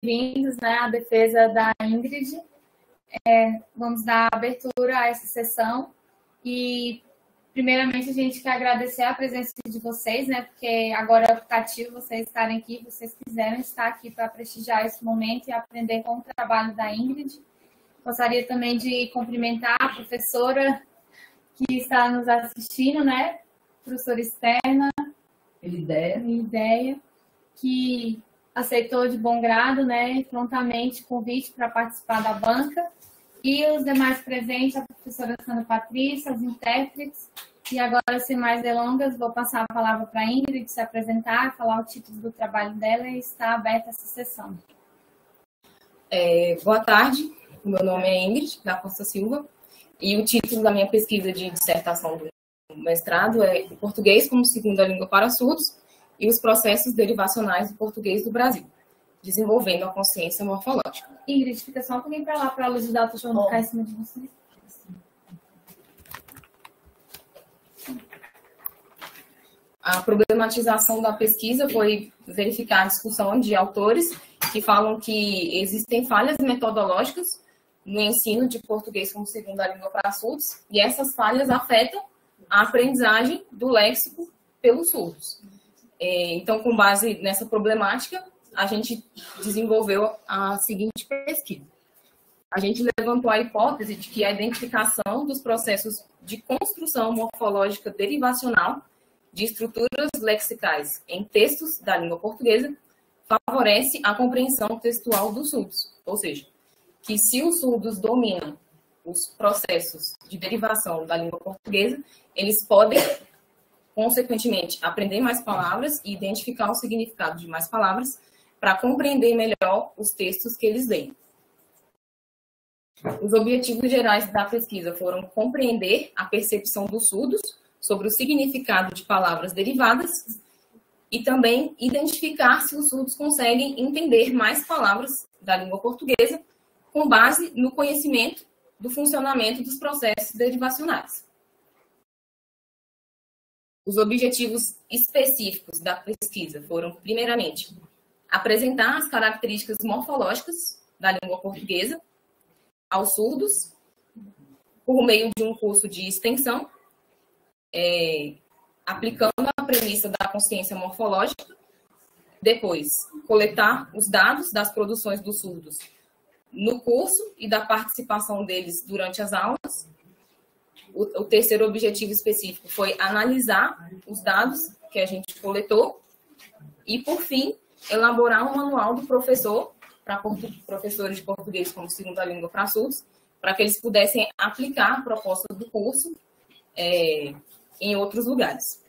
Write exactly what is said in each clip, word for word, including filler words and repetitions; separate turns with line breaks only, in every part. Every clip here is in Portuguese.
bem-vindos, né, à defesa da Ingrid. É, vamos dar abertura a essa sessão e, primeiramente, a gente quer agradecer a presença de vocês, né, porque agora é optativo vocês estarem aqui, vocês quiserem estar aqui para prestigiar esse momento e aprender com o trabalho da Ingrid. Gostaria também de cumprimentar a professora que está nos assistindo, né, professora externa,
Elideia,
Elideia, que aceitou de bom grado, né, prontamente o convite para participar da banca, e os demais presentes, a professora Sandra Patrícia, os intérpretes. E agora, sem mais delongas, vou passar a palavra para a Ingrid se apresentar, falar o título do trabalho dela e está aberta essa sessão.
É, boa tarde, meu nome é Ingrid da Costa Silva, e o título da minha pesquisa de dissertação do mestrado é Português como Segunda Língua para Surdos e os processos derivacionais do português do Brasil, desenvolvendo a consciência morfológica.
Ingrid, fica só um pouquinho para lá, para a luz de dados não ficar em cima de você.
A problematização da pesquisa foi verificar a discussão de autores que falam que existem falhas metodológicas no ensino de português como segunda língua para surdos, e essas falhas afetam a aprendizagem do léxico pelos surdos. Então, com base nessa problemática, a gente desenvolveu a seguinte pesquisa. A gente levantou a hipótese de que a identificação dos processos de construção morfológica derivacional de estruturas lexicais em textos da língua portuguesa favorece a compreensão textual dos surdos. Ou seja, que se os surdos dominam os processos de derivação da língua portuguesa, eles podem, consequentemente, aprender mais palavras e identificar o significado de mais palavras para compreender melhor os textos que eles leem. Os objetivos gerais da pesquisa foram compreender a percepção dos surdos sobre o significado de palavras derivadas e também identificar se os surdos conseguem entender mais palavras da língua portuguesa com base no conhecimento do funcionamento dos processos derivacionais. Os objetivos específicos da pesquisa foram, primeiramente, apresentar as características morfológicas da língua portuguesa aos surdos por meio de um curso de extensão, é, aplicando a premissa da consciência morfológica. Depois, coletar os dados das produções dos surdos no curso e da participação deles durante as aulas. O, o terceiro objetivo específico foi analisar os dados que a gente coletou e, por fim, elaborar um manual do professor para professores de português como segunda língua para surdos, para que eles pudessem aplicar a proposta do curso é, em outros lugares.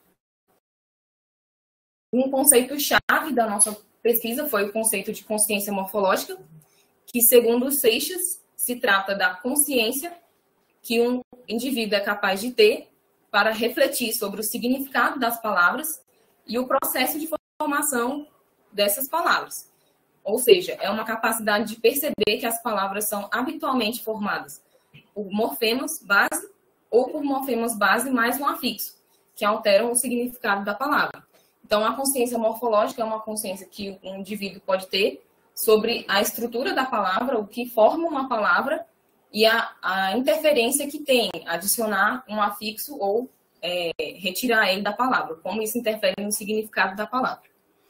Um conceito-chave da nossa pesquisa foi o conceito de consciência morfológica, que, segundo o Seixas, se trata da consciência que um indivíduo é capaz de ter para refletir sobre o significado das palavras e o processo de formação dessas palavras. Ou seja, é uma capacidade de perceber que as palavras são habitualmente formadas por morfemas base ou por morfemas base mais um afixo, que alteram o significado da palavra. Então, a consciência morfológica é uma consciência que um indivíduo pode ter sobre a estrutura da palavra, o que forma uma palavra e a, a interferência que tem, adicionar um afixo ou é, retirar ele da palavra, como isso interfere no significado da palavra.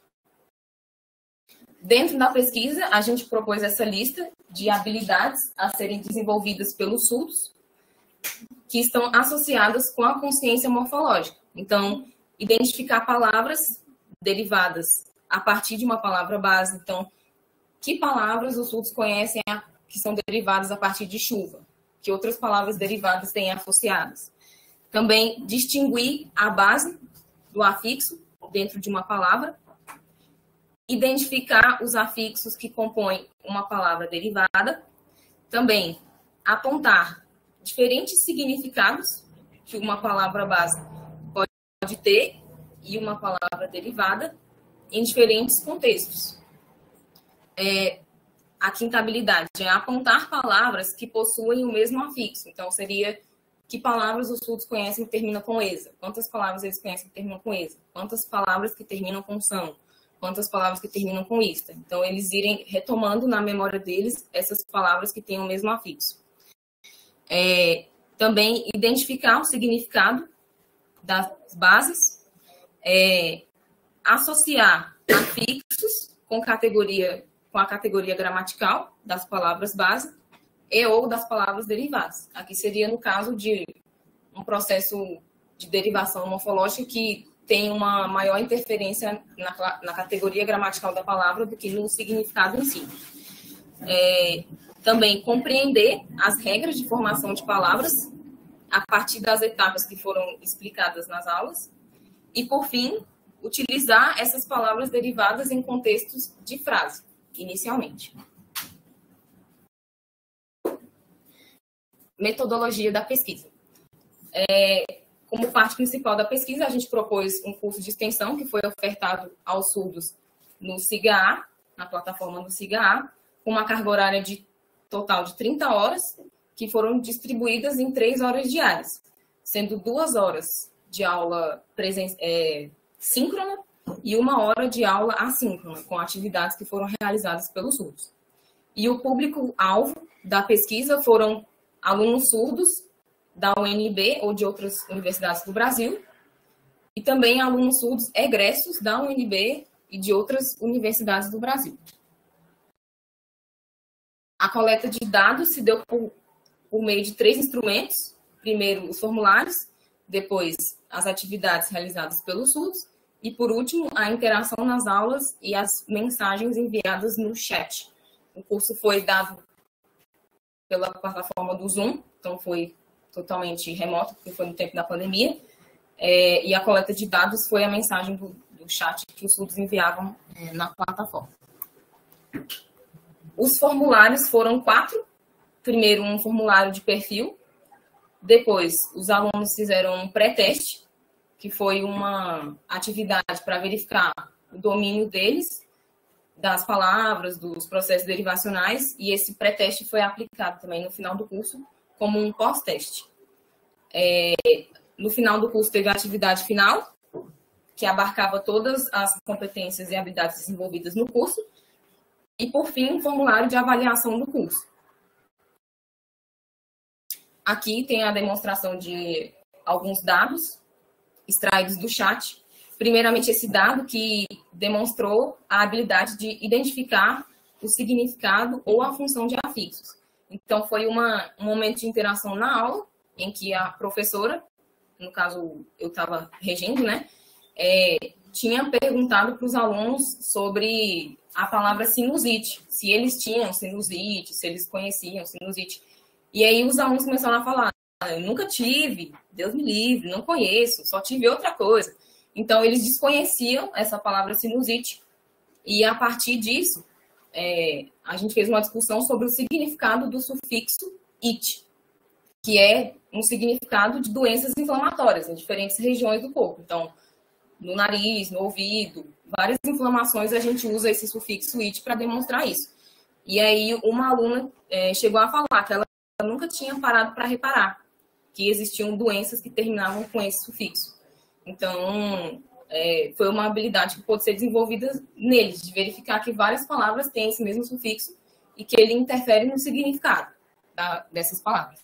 Dentro da pesquisa, a gente propôs essa lista de habilidades a serem desenvolvidas pelos surdos, que estão associadas com a consciência morfológica. Então, identificar palavras derivadas a partir de uma palavra base. Então, que palavras os surdos conhecem que são derivadas a partir de chuva? Que outras palavras derivadas têm associadas? Também distinguir a base do afixo dentro de uma palavra. Identificar os afixos que compõem uma palavra derivada. Também apontar diferentes significados que uma palavra base pode ter e uma palavra derivada em diferentes contextos. É, a quinta habilidade é apontar palavras que possuem o mesmo afixo. Então, seria que palavras os surdos conhecem que terminam com esa? Quantas palavras eles conhecem que terminam com esa? Quantas palavras que terminam com são? quanto as palavras que terminam com ista. Então, eles irem retomando na memória deles essas palavras que têm o mesmo afixo. É, também identificar o significado das bases, é, associar afixos com, categoria, com a categoria gramatical das palavras base e ou das palavras derivadas. Aqui seria no caso de um processo de derivação morfológica que tem uma maior interferência na, na categoria gramatical da palavra do que no significado em si. É, também compreender as regras de formação de palavras a partir das etapas que foram explicadas nas aulas. E, por fim, utilizar essas palavras derivadas em contextos de frase, inicialmente. Metodologia da pesquisa. É, como parte principal da pesquisa, a gente propôs um curso de extensão que foi ofertado aos surdos no SIGA-A, na plataforma do SIGA-A, com uma carga horária de total de trinta horas, que foram distribuídas em três horas diárias, sendo duas horas de aula presen- é, síncrona e uma hora de aula assíncrona, com atividades que foram realizadas pelos surdos. E o público-alvo da pesquisa foram alunos surdos da U N B ou de outras universidades do Brasil, e também alunos surdos egressos da U N B e de outras universidades do Brasil. A coleta de dados se deu por, por meio de três instrumentos. Primeiro, os formulários, depois, as atividades realizadas pelos surdos, e, por último, a interação nas aulas e as mensagens enviadas no chat. O curso foi dado pela plataforma do Zoom, então foi totalmente remoto, porque foi no tempo da pandemia, é, e a coleta de dados foi a mensagem do, do chat que os surdos enviavam é, na plataforma. Os formulários foram quatro. Primeiro, um formulário de perfil. Depois, os alunos fizeram um pré-teste, que foi uma atividade para verificar o domínio deles, das palavras, dos processos derivacionais, e esse pré-teste foi aplicado também no final do curso como um pós-teste. É, no final do curso teve a atividade final, que abarcava todas as competências e habilidades desenvolvidas no curso, e, por fim, um formulário de avaliação do curso. Aqui tem a demonstração de alguns dados extraídos do chat. Primeiramente, esse dado que demonstrou a habilidade de identificar o significado ou a função de afixos. Então, foi uma, um momento de interação na aula, em que a professora, no caso, eu estava regendo, né, é, tinha perguntado para os alunos sobre a palavra sinusite, se eles tinham sinusite, se eles conheciam sinusite. E aí os alunos começaram a falar, eu nunca tive, Deus me livre, não conheço, só tive outra coisa. Então, eles desconheciam essa palavra sinusite, e a partir disso, é, a gente fez uma discussão sobre o significado do sufixo it, que é um significado de doenças inflamatórias em diferentes regiões do corpo. Então, no nariz, no ouvido, várias inflamações, a gente usa esse sufixo it para demonstrar isso. E aí, uma aluna é, chegou a falar que ela nunca tinha parado para reparar que existiam doenças que terminavam com esse sufixo. Então, é, foi uma habilidade que pôde ser desenvolvida neles, de verificar que várias palavras têm esse mesmo sufixo e que ele interfere no significado da, dessas palavras.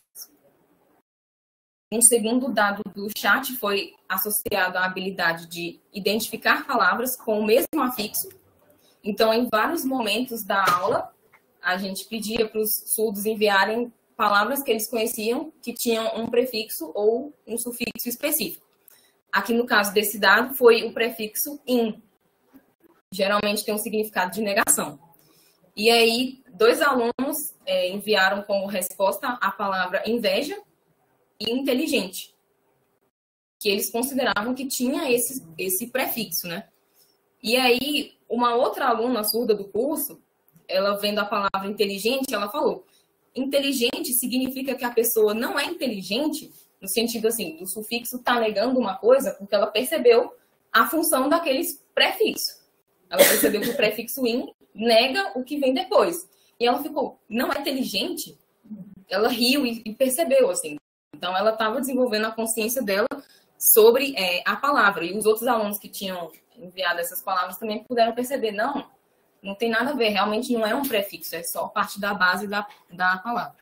Um segundo dado do chat foi associado à habilidade de identificar palavras com o mesmo afixo. Então, em vários momentos da aula, a gente pedia para os surdos enviarem palavras que eles conheciam que tinham um prefixo ou um sufixo específico. Aqui, no caso desse dado, foi o prefixo in. Geralmente tem um significado de negação. E aí, dois alunos é, enviaram como resposta a palavra inveja e inteligente, que eles consideravam que tinha esse, esse prefixo, né? E aí, uma outra aluna surda do curso, ela vendo a palavra inteligente, ela falou, inteligente significa que a pessoa não é inteligente, no sentido assim, do sufixo tá negando uma coisa, porque ela percebeu a função daqueles prefixos. Ela percebeu que o prefixo in nega o que vem depois. E ela ficou, não é inteligente? Ela riu e percebeu, assim. Então, ela estava desenvolvendo a consciência dela sobre é, a palavra. E os outros alunos que tinham enviado essas palavras também puderam perceber, não, não tem nada a ver, realmente não é um prefixo, é só parte da base da, da palavra.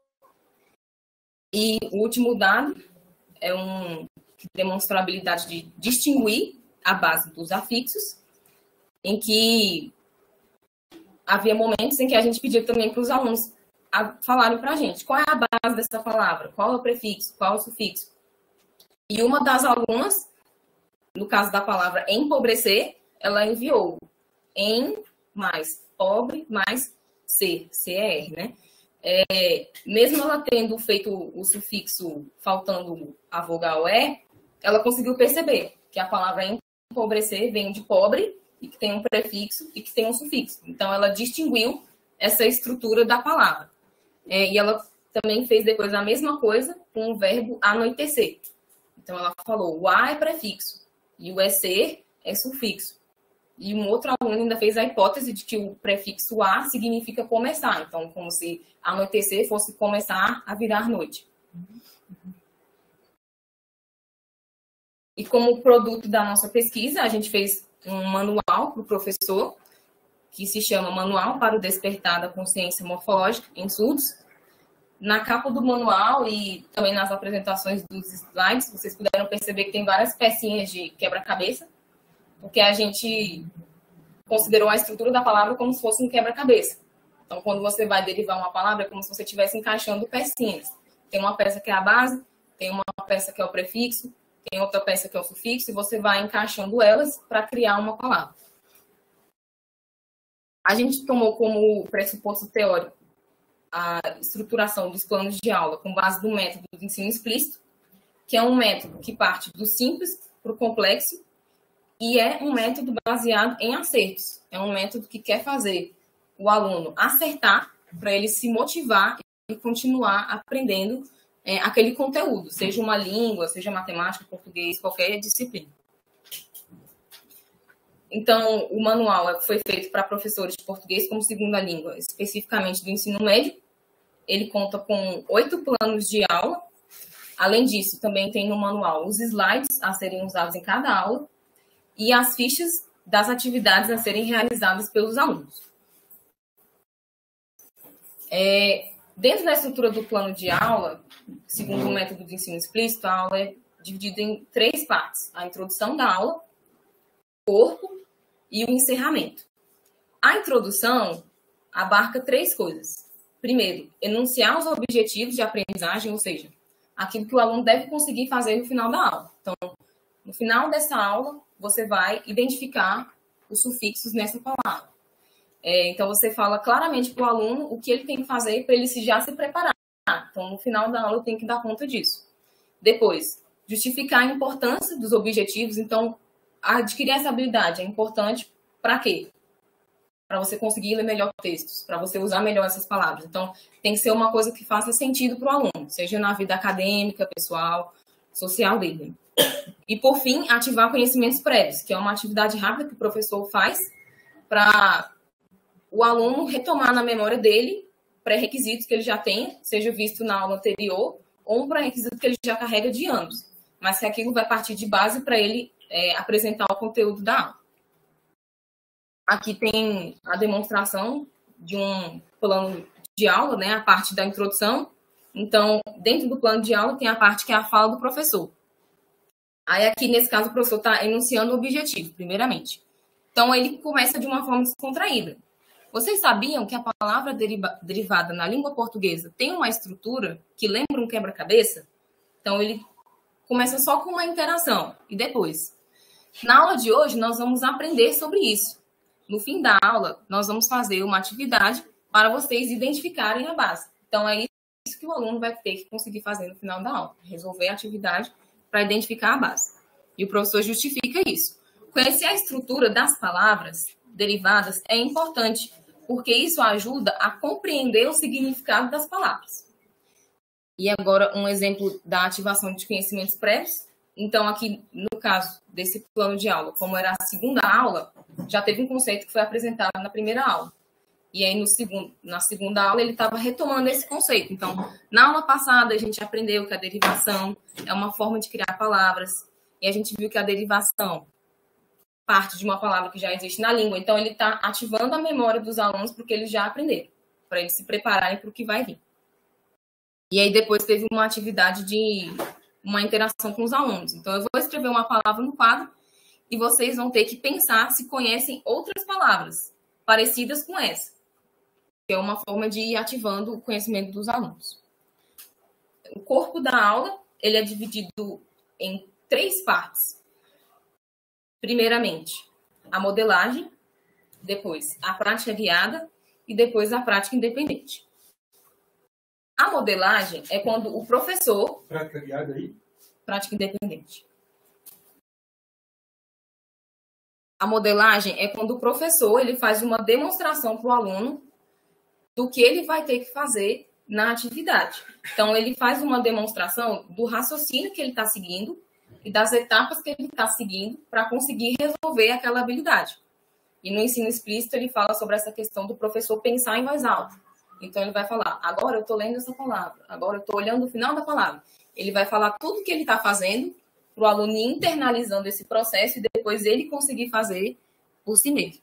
E o último dado é um que demonstra a habilidade de distinguir a base dos afixos, em que havia momentos em que a gente pedia também para os alunos a falarem para a gente qual é a base dessa palavra, qual é o prefixo, qual é o sufixo. E uma das alunas, no caso da palavra empobrecer, ela enviou em mais pobre mais C, C E R, né? É, mesmo ela tendo feito o sufixo faltando a vogal E, ela conseguiu perceber que a palavra empobrecer vem de pobre e que tem um prefixo e que tem um sufixo. Então, ela distinguiu essa estrutura da palavra. É, e ela também fez depois a mesma coisa com o verbo anoitecer. Então, ela falou, o A é prefixo e o E C é sufixo. E um outro aluno ainda fez a hipótese de que o prefixo A significa começar. Então, como se anoitecer fosse começar a virar noite. E como produto da nossa pesquisa, a gente fez um manual para o professor, que se chama Manual para o Despertar da Consciência Morfológica em Surdos. Na capa do manual e também nas apresentações dos slides, vocês puderam perceber que tem várias pecinhas de quebra-cabeça, porque a gente considerou a estrutura da palavra como se fosse um quebra-cabeça. Então, quando você vai derivar uma palavra, é como se você estivesse encaixando pecinhas. Tem uma peça que é a base, tem uma peça que é o prefixo, tem outra peça que é o sufixo, e você vai encaixando elas para criar uma palavra. A gente tomou como pressuposto teórico a estruturação dos planos de aula com base no método de ensino explícito, que é um método que parte do simples para o complexo e é um método baseado em acertos. É um método que quer fazer o aluno acertar para ele se motivar e continuar aprendendo é, aquele conteúdo, seja uma língua, seja matemática, português, qualquer disciplina. Então, o manual foi feito para professores de português como segunda língua, especificamente do ensino médio. Ele conta com oito planos de aula. Além disso, também tem no manual os slides a serem usados em cada aula e as fichas das atividades a serem realizadas pelos alunos. É, dentro da estrutura do plano de aula, segundo o método de ensino explícito, a aula é dividida em três partes. A introdução da aula, o corpo e o encerramento. A introdução abarca três coisas. Primeiro, enunciar os objetivos de aprendizagem, ou seja, aquilo que o aluno deve conseguir fazer no final da aula. Então, no final dessa aula, você vai identificar os sufixos nessa palavra. É, então, você fala claramente para o aluno o que ele tem que fazer para ele se já se preparar. Então, no final da aula, tem que dar conta disso. Depois, justificar a importância dos objetivos. Então, adquirir essa habilidade é importante para quê? Para você conseguir ler melhor textos, para você usar melhor essas palavras. Então, tem que ser uma coisa que faça sentido para o aluno, seja na vida acadêmica, pessoal, social dele. E, por fim, ativar conhecimentos prévios, que é uma atividade rápida que o professor faz para o aluno retomar na memória dele pré-requisitos que ele já tem, seja visto na aula anterior, ou um pré-requisito que ele já carrega de anos, mas que aquilo vai partir de base para ele é, apresentar o conteúdo da aula. Aqui tem a demonstração de um plano de aula, né, a parte da introdução. Então, dentro do plano de aula tem a parte que é a fala do professor. Aí aqui, nesse caso, o professor está enunciando o objetivo, primeiramente. Então, ele começa de uma forma descontraída. Vocês sabiam que a palavra deriva- derivada na língua portuguesa tem uma estrutura que lembra um quebra-cabeça? Então, ele começa só com uma interação. E depois? Na aula de hoje, nós vamos aprender sobre isso. No fim da aula, nós vamos fazer uma atividade para vocês identificarem a base. Então, é isso que o aluno vai ter que conseguir fazer no final da aula. Resolver a atividade para identificar a base. E o professor justifica isso. Conhecer a estrutura das palavras derivadas é importante, porque isso ajuda a compreender o significado das palavras. E agora, um exemplo da ativação de conhecimentos prévios. Então, aqui, no caso desse plano de aula, como era a segunda aula, já teve um conceito que foi apresentado na primeira aula. E aí, no segundo, na segunda aula, ele estava retomando esse conceito. Então, na aula passada, a gente aprendeu que a derivação é uma forma de criar palavras. E a gente viu que a derivação parte de uma palavra que já existe na língua. Então, ele está ativando a memória dos alunos para o que eles já aprenderam, para eles se prepararem para o que vai vir. E aí, depois, teve uma atividade de uma interação com os alunos. Então, eu vou escrever uma palavra no quadro e vocês vão ter que pensar se conhecem outras palavras parecidas com essa, que é uma forma de ir ativando o conhecimento dos alunos. O corpo da aula, ele é dividido em três partes. Primeiramente, a modelagem, depois a prática guiada e depois a prática independente. A modelagem é quando o professor...
Prática guiada aí?
Prática independente. A modelagem é quando o professor ele faz uma demonstração para o aluno do que ele vai ter que fazer na atividade. Então, ele faz uma demonstração do raciocínio que ele está seguindo e das etapas que ele está seguindo para conseguir resolver aquela habilidade. E no ensino explícito, ele fala sobre essa questão do professor pensar em voz alta. Então, ele vai falar, agora eu estou lendo essa palavra, agora eu estou olhando o final da palavra. Ele vai falar tudo o que ele está fazendo para o aluno ir internalizando esse processo e depois ele conseguir fazer por si mesmo.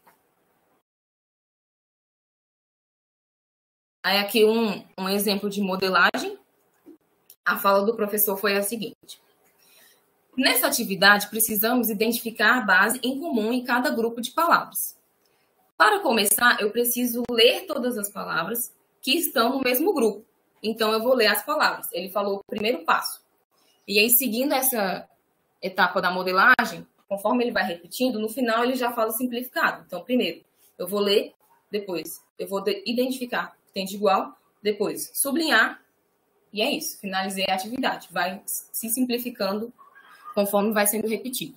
Aí aqui um, um exemplo de modelagem. A fala do professor foi a seguinte. Nessa atividade, precisamos identificar a base em comum em cada grupo de palavras. Para começar, eu preciso ler todas as palavras que estão no mesmo grupo. Então, eu vou ler as palavras. Ele falou o primeiro passo. E aí, seguindo essa etapa da modelagem, conforme ele vai repetindo, no final ele já fala simplificado. Então, primeiro, eu vou ler, depois eu vou identificar o que tem de igual, depois sublinhar, e é isso. Finalizei a atividade. Vai se simplificando conforme vai sendo repetido.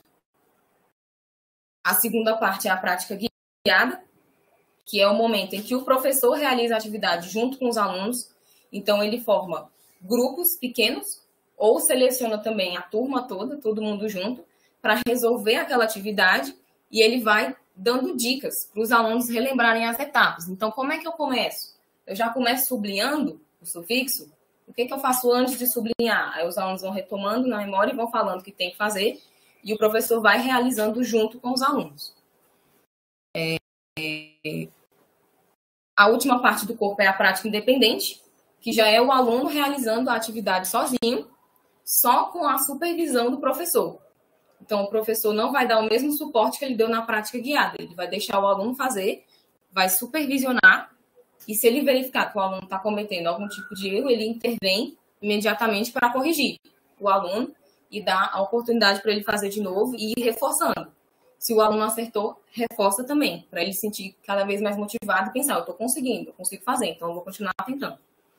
A segunda parte é a prática guiada, que é o momento em que o professor realiza a atividade junto com os alunos. Então, ele forma grupos pequenos ou seleciona também a turma toda, todo mundo junto, para resolver aquela atividade e ele vai dando dicas para os alunos relembrarem as etapas. Então, como é que eu começo? Eu já começo sublinhando o sufixo. O que, que eu faço antes de sublinhar? Aí os alunos vão retomando na memória e vão falando o que tem que fazer e o professor vai realizando junto com os alunos. É, é, a última parte do corpo é a prática independente, que já é o aluno realizando a atividade sozinho, só com a supervisão do professor. Então, o professor não vai dar o mesmo suporte que ele deu na prática guiada. Ele vai deixar o aluno fazer, vai supervisionar, e se ele verificar que o aluno está cometendo algum tipo de erro, ele intervém imediatamente para corrigir o aluno e dar a oportunidade para ele fazer de novo e ir reforçando. Se o aluno acertou, reforça também, para ele se sentir cada vez mais motivado e pensar, eu estou conseguindo, eu consigo fazer, então eu vou continuar tentando.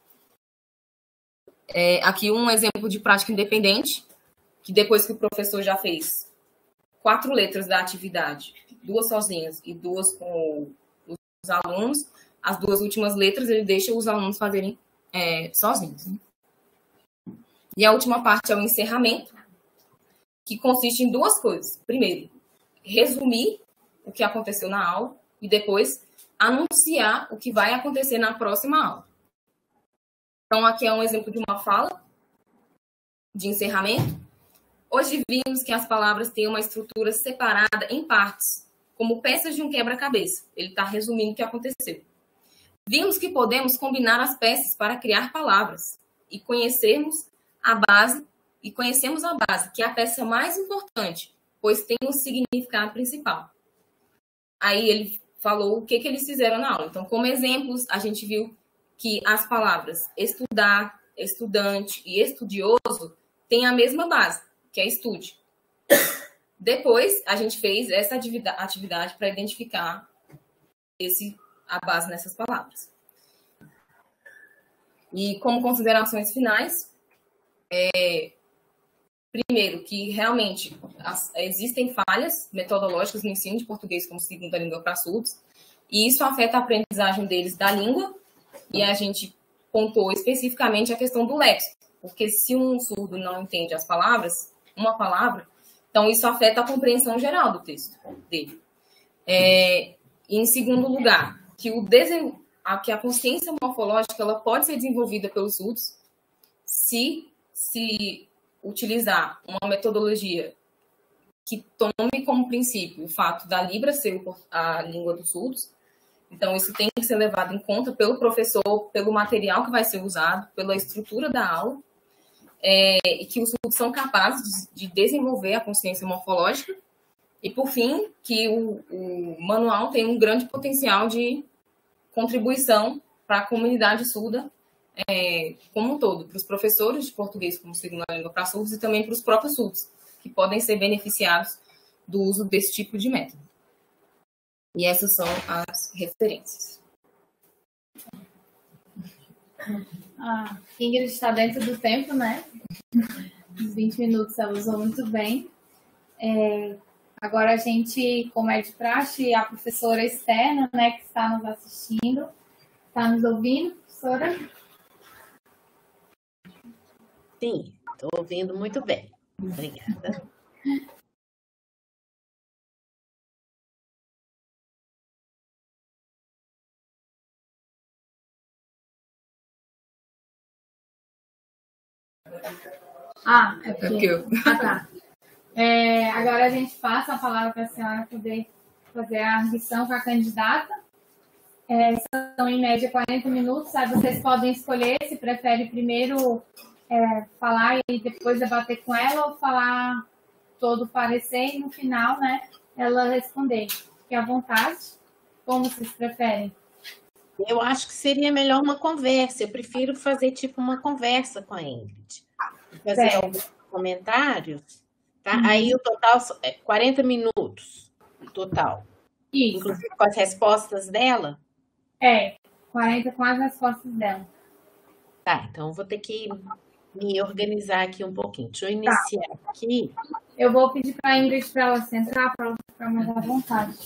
É, aqui um exemplo de prática independente, que depois que o professor já fez quatro letras da atividade, duas sozinhas e duas com os alunos, as duas últimas letras ele deixa os alunos fazerem é, sozinhos. Né? E a última parte é o encerramento, que consiste em duas coisas. Primeiro, resumir o que aconteceu na aula e depois anunciar o que vai acontecer na próxima aula. Então, aqui é um exemplo de uma fala de encerramento. Hoje vimos que as palavras têm uma estrutura separada em partes, como peças de um quebra-cabeça. Ele está resumindo o que aconteceu. Vimos que podemos combinar as peças para criar palavras e conhecermos a base, e conhecemos a base, que é a peça mais importante, pois tem um significado principal. Aí ele falou o que, que eles fizeram na aula. Então, como exemplos, a gente viu que as palavras estudar, estudante e estudioso têm a mesma base, que é estude. Depois, a gente fez essa atividade para identificar esse, a base nessas palavras. E como considerações finais, é, primeiro, que realmente as, existem falhas metodológicas no ensino de português como segunda língua para surdos, e isso afeta a aprendizagem deles da língua, e a gente pontuou especificamente a questão do léxico, porque se um surdo não entende as palavras, uma palavra, então isso afeta a compreensão geral do texto dele. É, em segundo lugar, que, o desen... que a consciência morfológica ela pode ser desenvolvida pelos surdos se, se utilizar uma metodologia que tome como princípio o fato da Libra ser a língua dos surdos. Então, isso tem que ser levado em conta pelo professor, pelo material que vai ser usado, pela estrutura da aula, é, e que os surdos são capazes de desenvolver a consciência morfológica. E, por fim, que o, o manual tem um grande potencial de contribuição para a comunidade surda é, como um todo, para os professores de português como segunda língua para surdos e também para os próprios surdos, que podem ser beneficiados do uso desse tipo de método. E essas são as referências.
A Ingrid está dentro do tempo, né? Os vinte minutos ela usou muito bem. É, agora a gente, como é de praxe, a professora externa, né, que está nos assistindo, está nos ouvindo, professora?
Sim, estou ouvindo muito bem. Obrigada.
Ah, é porque...
eu...
Ah, tá. É, agora a gente passa a palavra para a senhora poder fazer a arguição com a candidata. É, são, em média, quarenta minutos. Aí vocês podem escolher se prefere primeiro é, falar e depois debater com ela ou falar todo o parecer e, no final, né, ela responder. Fique à vontade. Como vocês preferem?
Eu acho que seria melhor uma conversa. Eu prefiro fazer tipo uma conversa com a Ingrid. Fazer
Certo.
alguns comentários, tá?
Uhum.
Aí o total é quarenta minutos, o total.
Isso.
Inclusive com as respostas dela.
É, quarenta com as respostas dela.
Tá, então eu vou ter que me organizar aqui um pouquinho. Deixa eu iniciar tá. aqui.
Eu vou pedir para a Ingrid para ela sentar, para ela ficar mais à vontade.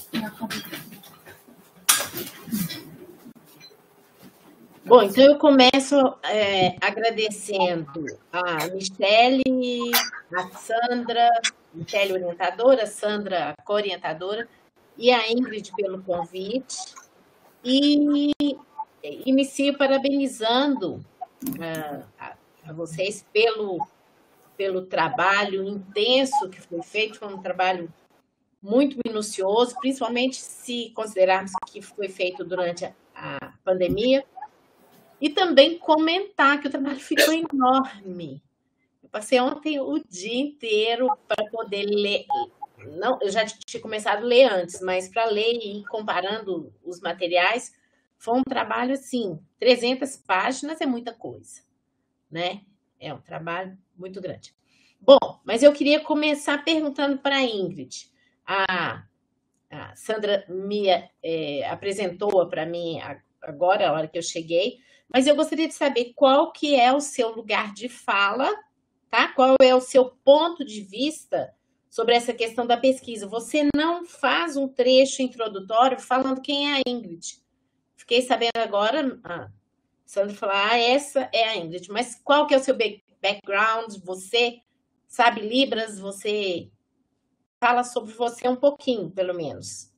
Bom, então eu começo é, agradecendo a Michele, a Sandra, Michele orientadora, Sandra co-orientadora, e a Ingrid pelo convite. E inicio parabenizando uh, a, a vocês pelo, pelo trabalho intenso que foi feito, foi um trabalho muito minucioso, principalmente se considerarmos que foi feito durante a, a pandemia. E também comentar que o trabalho ficou enorme. Eu passei ontem o dia inteiro para poder ler. Não, eu já tinha começado a ler antes, mas para ler e ir comparando os materiais, foi um trabalho assim, trezentas páginas é muita coisa, né? É um trabalho muito grande. Bom, mas eu queria começar perguntando para a Ingrid. A, a Sandra me é, apresentou para mim agora, a hora que eu cheguei, mas eu gostaria de saber qual que é o seu lugar de fala, tá? Qual é o seu ponto de vista sobre essa questão da pesquisa. Você não faz um trecho introdutório falando quem é a Ingrid. Fiquei sabendo agora, a Sandra falou, ah, essa é a Ingrid, mas qual que é o seu background? Você sabe Libras? Você fala sobre você um pouquinho, pelo menos.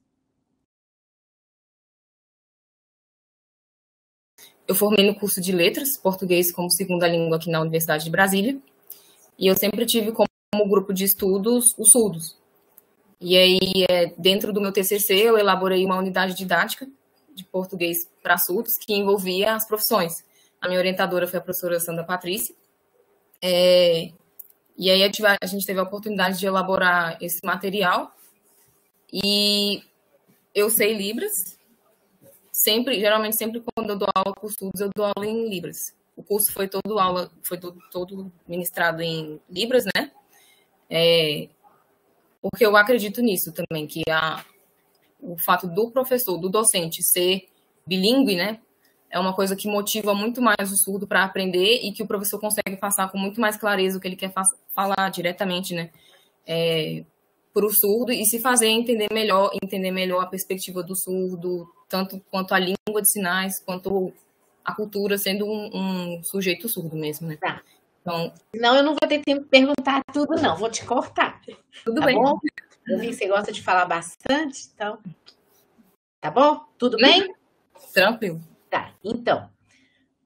Eu formei no curso de Letras, Português como segunda língua aqui na Universidade de Brasília, e eu sempre tive como grupo de estudos os surdos. E aí, dentro do meu T C C, eu elaborei uma unidade didática de português para surdos que envolvia as profissões. A minha orientadora foi a professora Sandra Patrícia, é, e aí a gente teve a oportunidade de elaborar esse material, e eu sei Libras. Sempre, geralmente, sempre quando eu dou aula com surdos, eu dou aula em Libras. O curso foi todo aula, foi todo, todo ministrado em Libras, né? É, porque eu acredito nisso também, que a, o fato do professor, do docente ser bilíngue, né? É uma coisa que motiva muito mais o surdo para aprender e que o professor consegue passar com muito mais clareza o que ele quer fa- falar diretamente, né? É, para o surdo e se fazer entender melhor, entender melhor a perspectiva do surdo, tanto quanto a língua de sinais, quanto a cultura, sendo um, um sujeito surdo mesmo, né?
Tá.
Então,
senão eu não vou ter tempo de perguntar tudo, não. Vou te cortar.
Tudo
tá
bem.
Bom? Eu vi que você gosta de falar bastante, então... Tá bom? Tudo bem?
Tranquilo.
Tá, então.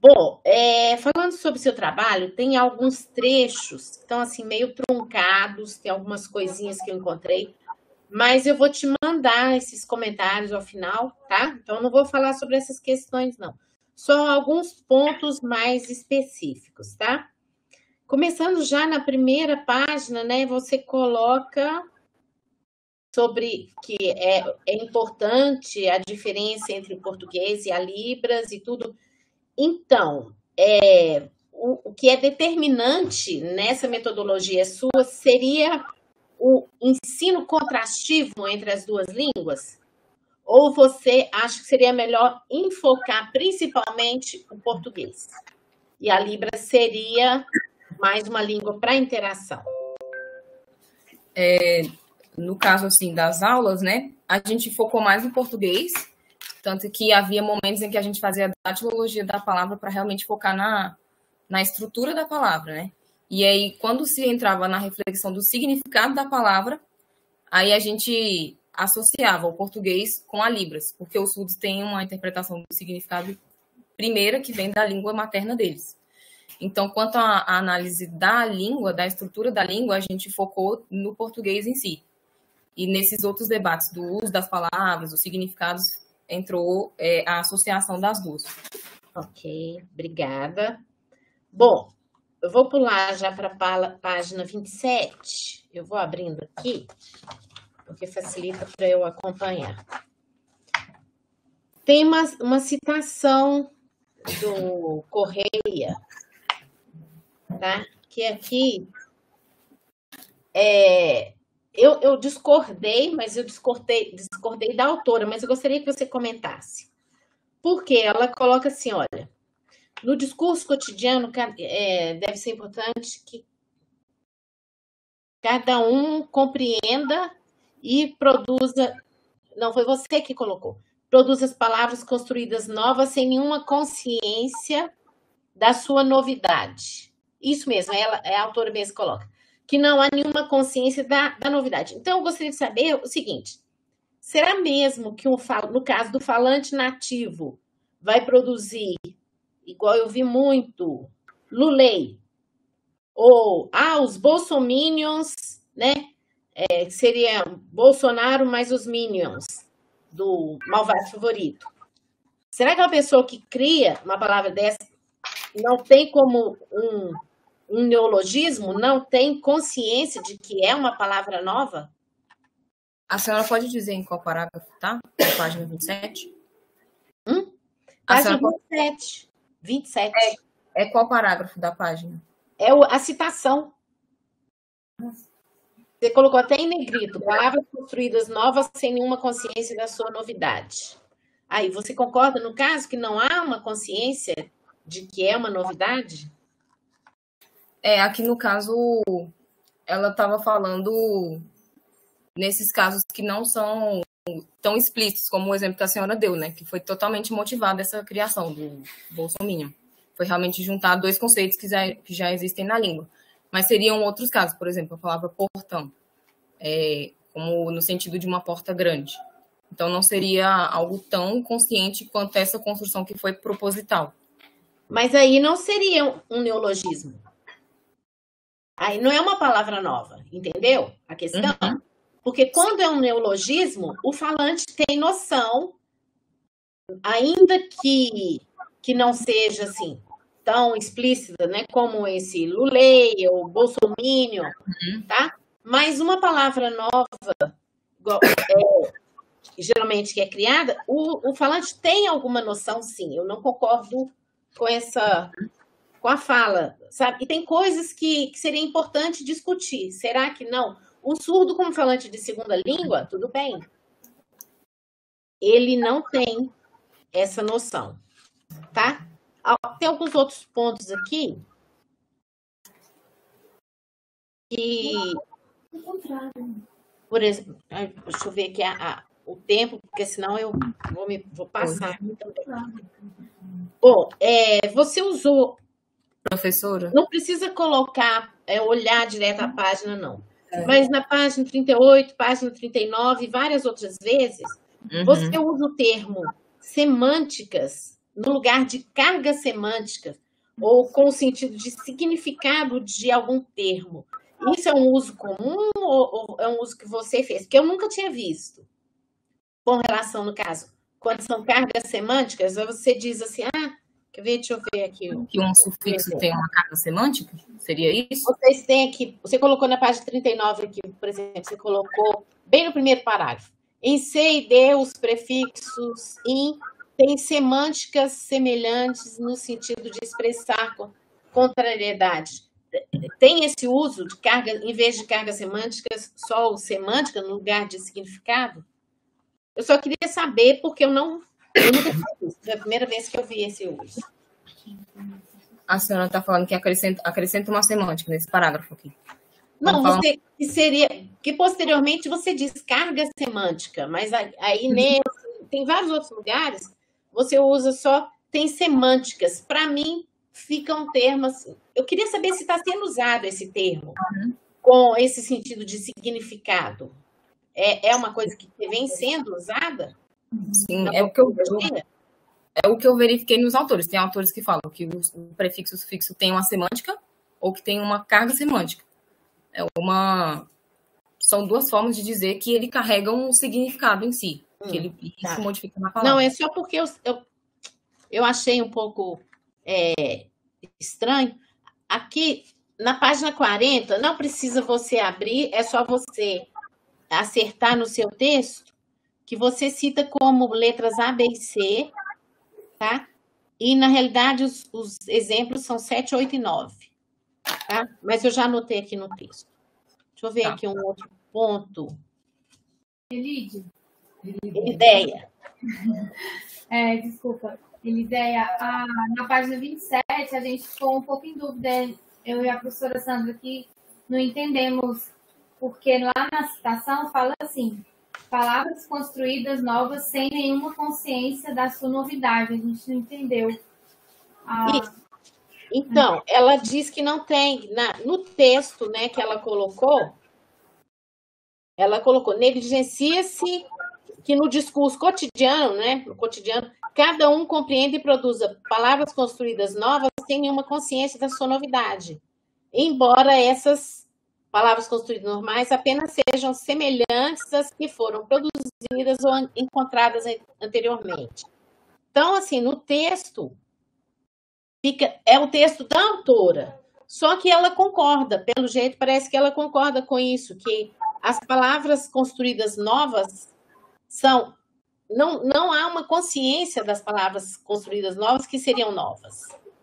Bom, é, falando sobre o seu trabalho, tem alguns trechos que estão assim meio truncados, tem algumas coisinhas que eu encontrei, mas eu vou te mandar esses comentários ao final, tá? Então, eu não vou falar sobre essas questões, não. Só alguns pontos mais específicos, tá? Começando já na primeira página, né? Você coloca sobre que é, é importante a diferença entre o português e a Libras e tudo. Então, é, o, o que é determinante nessa metodologia sua seria o ensino contrastivo entre as duas línguas? Ou você acha que seria melhor enfocar principalmente o português? E a Libras seria mais uma língua para interação?
É, no caso, assim, das aulas, né, a gente focou mais no português, tanto que havia momentos em que a gente fazia a datilologia da palavra para realmente focar na, na estrutura da palavra, né? E aí, quando se entrava na reflexão do significado da palavra, aí a gente associava o português com a Libras, porque os surdos têm uma interpretação do significado primeira que vem da língua materna deles. Então, quanto à análise da língua, da estrutura da língua, a gente focou no português em si. E nesses outros debates do uso das palavras, dos significados, entrou é, a associação das duas.
Ok, obrigada. Bom, eu vou pular já para a página vinte e sete. Eu vou abrindo aqui, porque facilita para eu acompanhar. Tem uma, uma citação do Correia, tá? Que aqui é, eu, eu discordei, mas eu discordei, discordei da autora, mas eu gostaria que você comentasse. Porque ela coloca assim, olha, no discurso cotidiano é, deve ser importante que cada um compreenda e produza, não foi você que colocou, produza as palavras construídas novas sem nenhuma consciência da sua novidade. Isso mesmo, ela, a autora mesmo coloca, que não há nenhuma consciência da, da novidade. Então, eu gostaria de saber o seguinte, será mesmo que, um, no caso do falante nativo, vai produzir, igual eu vi muito, Lulei, ou, ah, os bolsominions, né, é, seria Bolsonaro mais os minions do Malvado Favorito. Será que uma pessoa que cria uma palavra dessa não tem como um, um neologismo, não tem consciência de que é uma palavra nova?
A senhora pode dizer em qual parágrafo, tá? Na página vinte e sete?
Hum? Página vinte e sete. vinte e sete.
É, é qual parágrafo da página?
É o, a citação. Você colocou até em negrito, palavras construídas novas sem nenhuma consciência da sua novidade. Aí, você concorda, no caso, que não há uma consciência de que é uma novidade?
É, aqui no caso, ela estava falando nesses casos que não são tão explícitos, como o exemplo que a senhora deu, né? Que foi totalmente motivada essa criação do Bolsominion. Foi realmente juntar dois conceitos que já, que já existem na língua. Mas seriam outros casos, por exemplo, a palavra portão, é, como no sentido de uma porta grande. Então, não seria algo tão consciente quanto essa construção que foi proposital.
Mas aí não seria um neologismo. Aí não é uma palavra nova, entendeu? A questão. Uhum. Porque quando é um neologismo, o falante tem noção, ainda que, que não seja assim tão explícita, né, como esse Lulei ou Bolsominion, uhum. Tá? Mas uma palavra nova, igual, é, geralmente que é criada, o, o falante tem alguma noção, sim. Eu não concordo com essa, com a fala, sabe? E tem coisas que, que seria importante discutir. Será que não? Um surdo como falante de segunda língua, tudo bem. Ele não tem essa noção, tá? Tem alguns outros pontos aqui que, por exemplo, deixa eu ver aqui a, a, o tempo, porque senão eu vou, me, vou passar. Bom, é, você usou...
Professora?
Não precisa colocar, é, olhar direto a página, não. É. Mas na página trinta e oito, página trinta e nove, várias outras vezes, uhum. Você usa o termo semânticas no lugar de carga semântica, ou com o sentido de significado de algum termo. Isso é um uso comum ou é um uso que você fez? Que eu nunca tinha visto. Com relação, no caso, quando são cargas semânticas, você diz assim, ah, quer ver, deixa eu ver aqui.
Que um sufixo tem uma carga semântica? Seria isso?
Vocês têm aqui, você colocou na página trinta e nove aqui, por exemplo, você colocou bem no primeiro parágrafo. Em C e D, os prefixos in têm semânticas semelhantes no sentido de expressar contrariedade. Tem esse uso de carga, em vez de carga semântica, só o semântica no lugar de significado? Eu só queria saber, porque eu não... Eu nunca tinha visto. Foi a primeira vez que eu vi esse uso.
A senhora está falando que acrescenta, acrescenta uma semântica nesse parágrafo aqui.
Não, você, que seria... Que posteriormente você diz carga semântica, mas aí nesse, tem vários outros lugares, você usa só... Tem semânticas. Para mim, fica um termo assim... Eu queria saber se está sendo usado esse termo, uhum, com esse sentido de significado. É, é uma coisa que vem sendo usada?
Sim, é o, que eu, é o que eu verifiquei nos autores. Tem autores que falam que o prefixo e o sufixo tem uma semântica ou que tem uma carga semântica. É uma... São duas formas de dizer que ele carrega um significado em si, hum, que ele tá. Isso modifica na palavra.
Não, é só porque eu, eu, eu achei um pouco é, estranho. Aqui, na página quarenta, não precisa você abrir, é só você acertar no seu texto, que você cita como letras A, B e C, tá? E, na realidade, os, os exemplos são sete, oito e nove, tá? Mas eu já anotei aqui no texto. Deixa eu ver tá. aqui um outro ponto.
Elide.
Elideia.
É, desculpa. Elideia, a, na página vinte e sete, a gente ficou um pouco em dúvida, eu e a professora Sandra, que não entendemos, porque lá na citação fala assim, palavras construídas novas sem nenhuma consciência da sua novidade. A gente não entendeu. Ah,
então, ela diz que não tem, na, no texto, né, que ela colocou, ela colocou, negligencia-se que no discurso cotidiano, né, no cotidiano, cada um compreende e produza palavras construídas novas sem nenhuma consciência da sua novidade. Embora essas palavras construídas normais apenas sejam semelhantes às que foram produzidas ou encontradas anteriormente. Então, assim, no texto, fica, é o texto da autora, só que ela concorda, pelo jeito, parece que ela concorda com isso, que as palavras construídas novas são... Não, não há uma consciência das palavras construídas novas que seriam novas.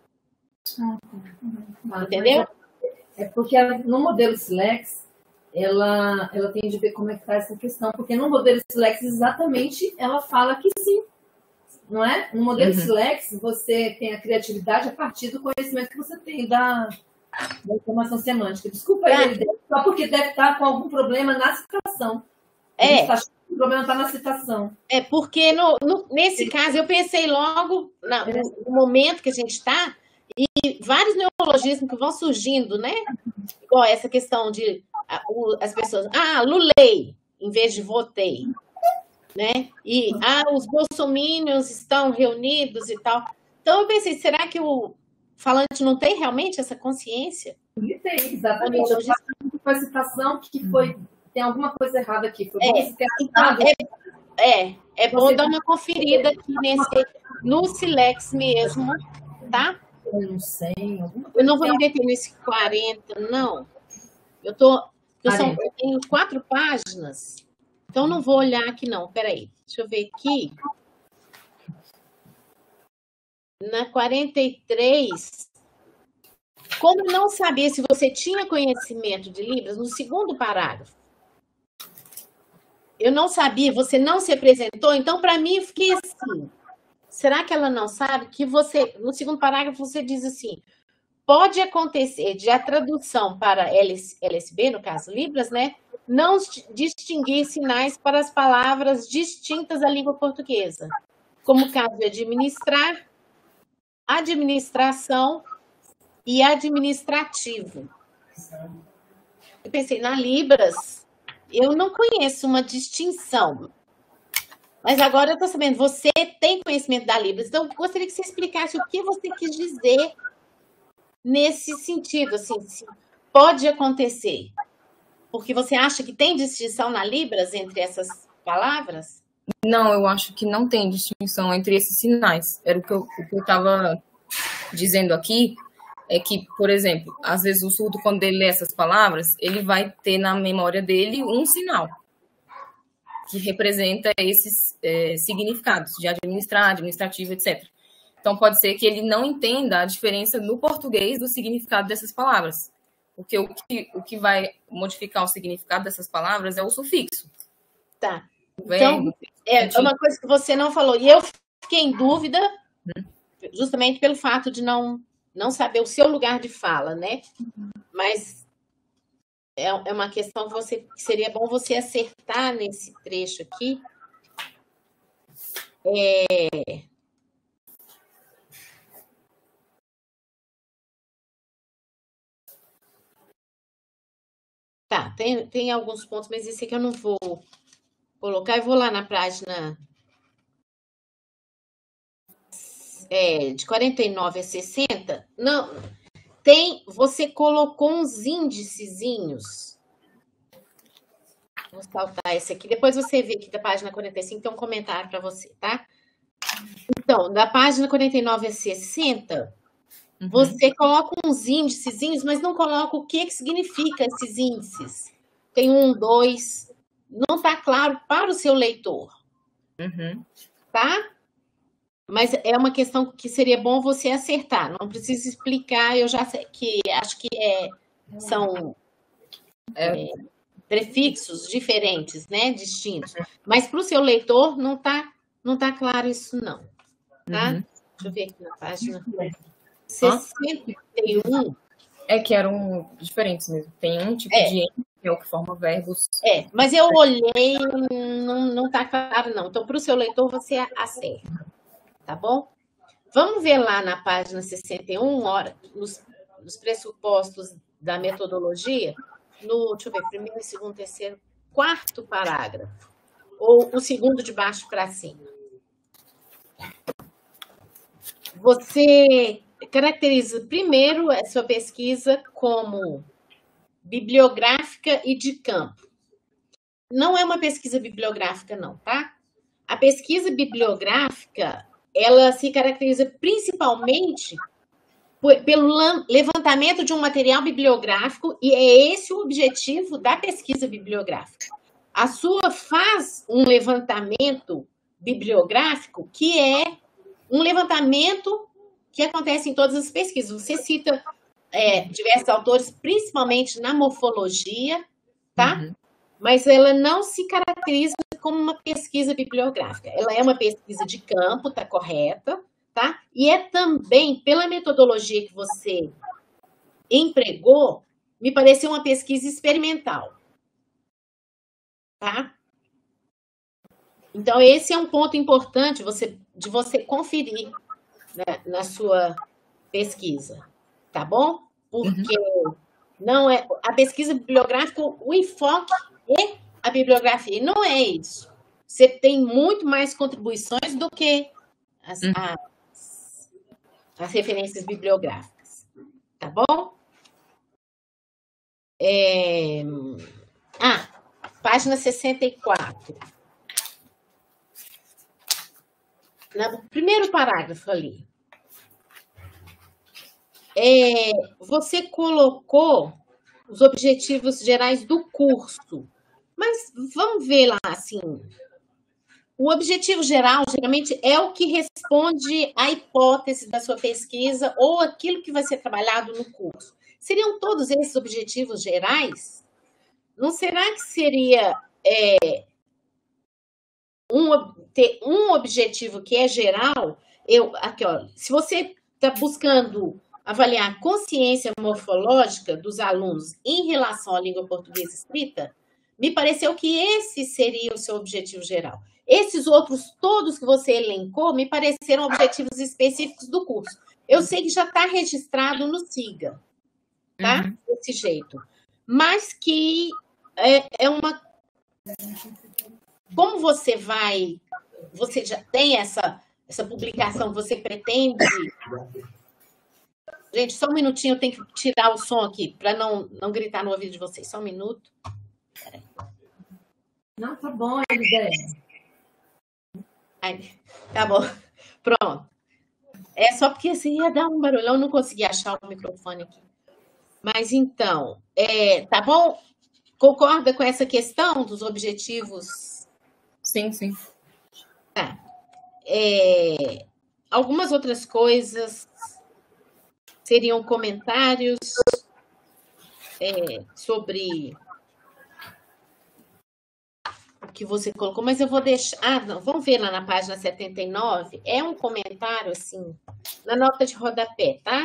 Entendeu?
É porque no modelo Silex, ela, ela tem de ver como é que está essa questão, porque no modelo Silex, exatamente, ela fala que sim, não é? No modelo uhum. Silex, você tem a criatividade a partir do conhecimento que você tem da, da informação semântica. Desculpa aí, é. Só porque deve estar com algum problema na citação.
É.
O problema está na citação.
É, porque no, no, nesse caso, eu pensei logo na, no, no momento que a gente está, e vários neologismos que vão surgindo, né? Igual essa questão de a, o, as pessoas, ah, lulei, em vez de votei, né? E, ah, os bolsominions estão reunidos e tal. Então, eu pensei, será que o falante não tem realmente essa consciência?
Ele tem, exatamente. Eu já com a citação que foi... Tem alguma coisa errada aqui. Foi
é, então, é, é, é bom você dar uma conferida aqui nesse, no Silex mesmo, tá?
Eu não sei.
Eu não vou me meter nesse quarenta, não. Eu, tô, eu, são, eu tenho quatro páginas, então não vou olhar aqui, não. Peraí, deixa eu ver aqui. Na quarenta e três, como não sabia se você tinha conhecimento de Libras, no segundo parágrafo, eu não sabia, você não se apresentou, então, para mim, eu fiquei assim. Será que ela não sabe que você, no segundo parágrafo, você diz assim, pode acontecer de a tradução para L S B, no caso Libras, né, não distinguir sinais para as palavras distintas da língua portuguesa, como o caso de administrar, administração e administrativo. Eu pensei, na Libras... Eu não conheço uma distinção. Mas agora eu estou sabendo, você tem conhecimento da Libras, então eu gostaria que você explicasse o que você quis dizer nesse sentido, assim, se pode acontecer. Porque você acha que tem distinção na Libras entre essas palavras?
Não, eu acho que não tem distinção entre esses sinais. Era o que eu estava dizendo aqui, é que, por exemplo, às vezes o surdo, quando ele lê essas palavras, ele vai ter na memória dele um sinal que representa esses é, significados de administrar, administrativo, etcétera. Então, pode ser que ele não entenda a diferença no português do significado dessas palavras, porque o que, o que vai modificar o significado dessas palavras é o sufixo.
Tá. Então, é uma coisa que você não falou, e eu fiquei em dúvida, hum. justamente pelo fato de não, não saber o seu lugar de fala, né? Mas é, é uma questão que, você, que seria bom você acertar nesse trecho aqui. É... Tá, tem, tem alguns pontos, mas esse aqui eu não vou colocar. Eu vou lá na página é, de quarenta e nove a sessenta. Não, tem, você colocou uns índicezinhos. Vou saltar esse aqui. Depois você vê aqui da página quarenta e cinco, tem um comentário para você, tá? Então, da página quarenta e nove a sessenta, uhum. você coloca uns índicezinhos, mas não coloca o que, que significa esses índices. Tem um, dois... Não está claro para o seu leitor, uhum. tá? Mas é uma questão que seria bom você acertar. Não precisa explicar, eu já sei que acho que é, são é, prefixos diferentes, né? Distintos. Mas para o seu leitor não está não tá claro isso, não. Tá? Uhum. Deixa eu ver aqui na página sessenta e um.
É que eram diferentes mesmo. Tem um tipo é. de que é o que forma verbos.
É, mas eu olhei, não, não tá claro, não. Então, para o seu leitor, você acerta. Tá bom? Vamos ver lá na página sessenta e um, hora, nos, nos pressupostos da metodologia, no, deixa eu ver, primeiro, segundo, terceiro, quarto parágrafo. Ou o segundo de baixo para cima. Você caracteriza primeiro a sua pesquisa como bibliográfica e de campo. Não é uma pesquisa bibliográfica, não, tá? A pesquisa bibliográfica, ela se caracteriza principalmente por, pelo levantamento de um material bibliográfico e é esse o objetivo da pesquisa bibliográfica. A sua faz um levantamento bibliográfico que é um levantamento que acontece em todas as pesquisas. Você cita É, diversos autores, principalmente na morfologia, tá? Uhum. Mas ela não se caracteriza como uma pesquisa bibliográfica. Ela é uma pesquisa de campo, tá correta, tá? E é também, pela metodologia que você empregou, me pareceu uma pesquisa experimental, tá? Então, esse é um ponto importante você, de você conferir, né, na sua pesquisa. Tá bom? Porque uhum. não é a pesquisa bibliográfica, o enfoque é a bibliografia. E não é isso. Você tem muito mais contribuições do que as, uhum. as, as referências bibliográficas. Tá bom? É... Ah, página sessenta e quatro. No primeiro parágrafo ali. É, você colocou os objetivos gerais do curso, mas vamos ver lá, assim, o objetivo geral, geralmente, é o que responde à hipótese da sua pesquisa ou aquilo que vai ser trabalhado no curso. Seriam todos esses objetivos gerais? Não será que seria é, um, ter um objetivo que é geral? Eu, aqui, ó, se você está buscando avaliar a consciência morfológica dos alunos em relação à língua portuguesa escrita, me pareceu que esse seria o seu objetivo geral. Esses outros todos que você elencou me pareceram objetivos específicos do curso. Eu sei que já está registrado no SIGA, tá? Uhum. Desse jeito. Mas que é, é uma... Como você vai você já tem essa, essa publicação, você pretende... Gente, só um minutinho, eu tenho que tirar o som aqui, para não, não gritar no ouvido de vocês. Só um minuto. Peraí.
Não, tá bom, Elisé.
Tá bom. Pronto. É só porque assim, ia dar um barulhão, eu não consegui achar o microfone aqui. Mas então, é, tá bom? Concorda com essa questão dos objetivos?
Sim, sim.
Tá. É, algumas outras coisas seriam comentários é, sobre o que você colocou, mas eu vou deixar... Ah, não, vamos ver lá na página setenta e nove. É um comentário, assim, na nota de rodapé, tá?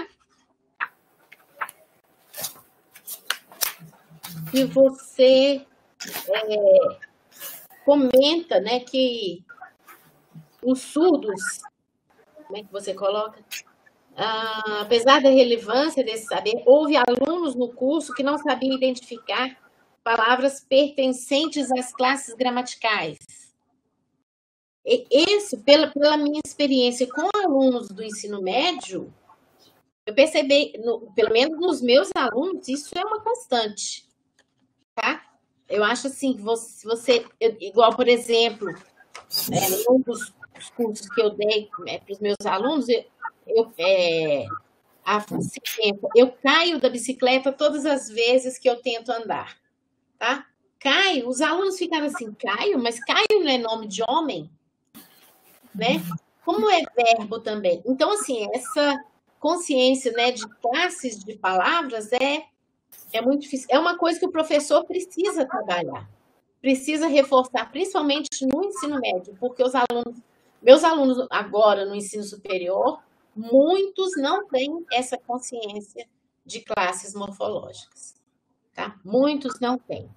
E você é, comenta, né, que os surdos, como é que você coloca? Ah, apesar da relevância desse saber, houve alunos no curso que não sabiam identificar palavras pertencentes às classes gramaticais. E isso, pela, pela minha experiência com alunos do ensino médio, eu percebi, no, pelo menos nos meus alunos, isso é uma constante. Tá? Eu acho assim, que você, você igual, por exemplo, é, um dos cursos que eu dei é, para os meus alunos, eu, eu, é, a, eu caio da bicicleta todas as vezes que eu tento andar. Tá? Caio, os alunos ficaram assim, Caio, mas Caio não é nome de homem? Né? Como é verbo também? Então, assim, essa consciência, né, de classes de palavras é É muito difícil. É uma coisa que o professor precisa trabalhar, precisa reforçar, principalmente no ensino médio, porque os alunos, meus alunos agora no ensino superior, muitos não têm essa consciência de classes morfológicas, tá? Muitos não têm.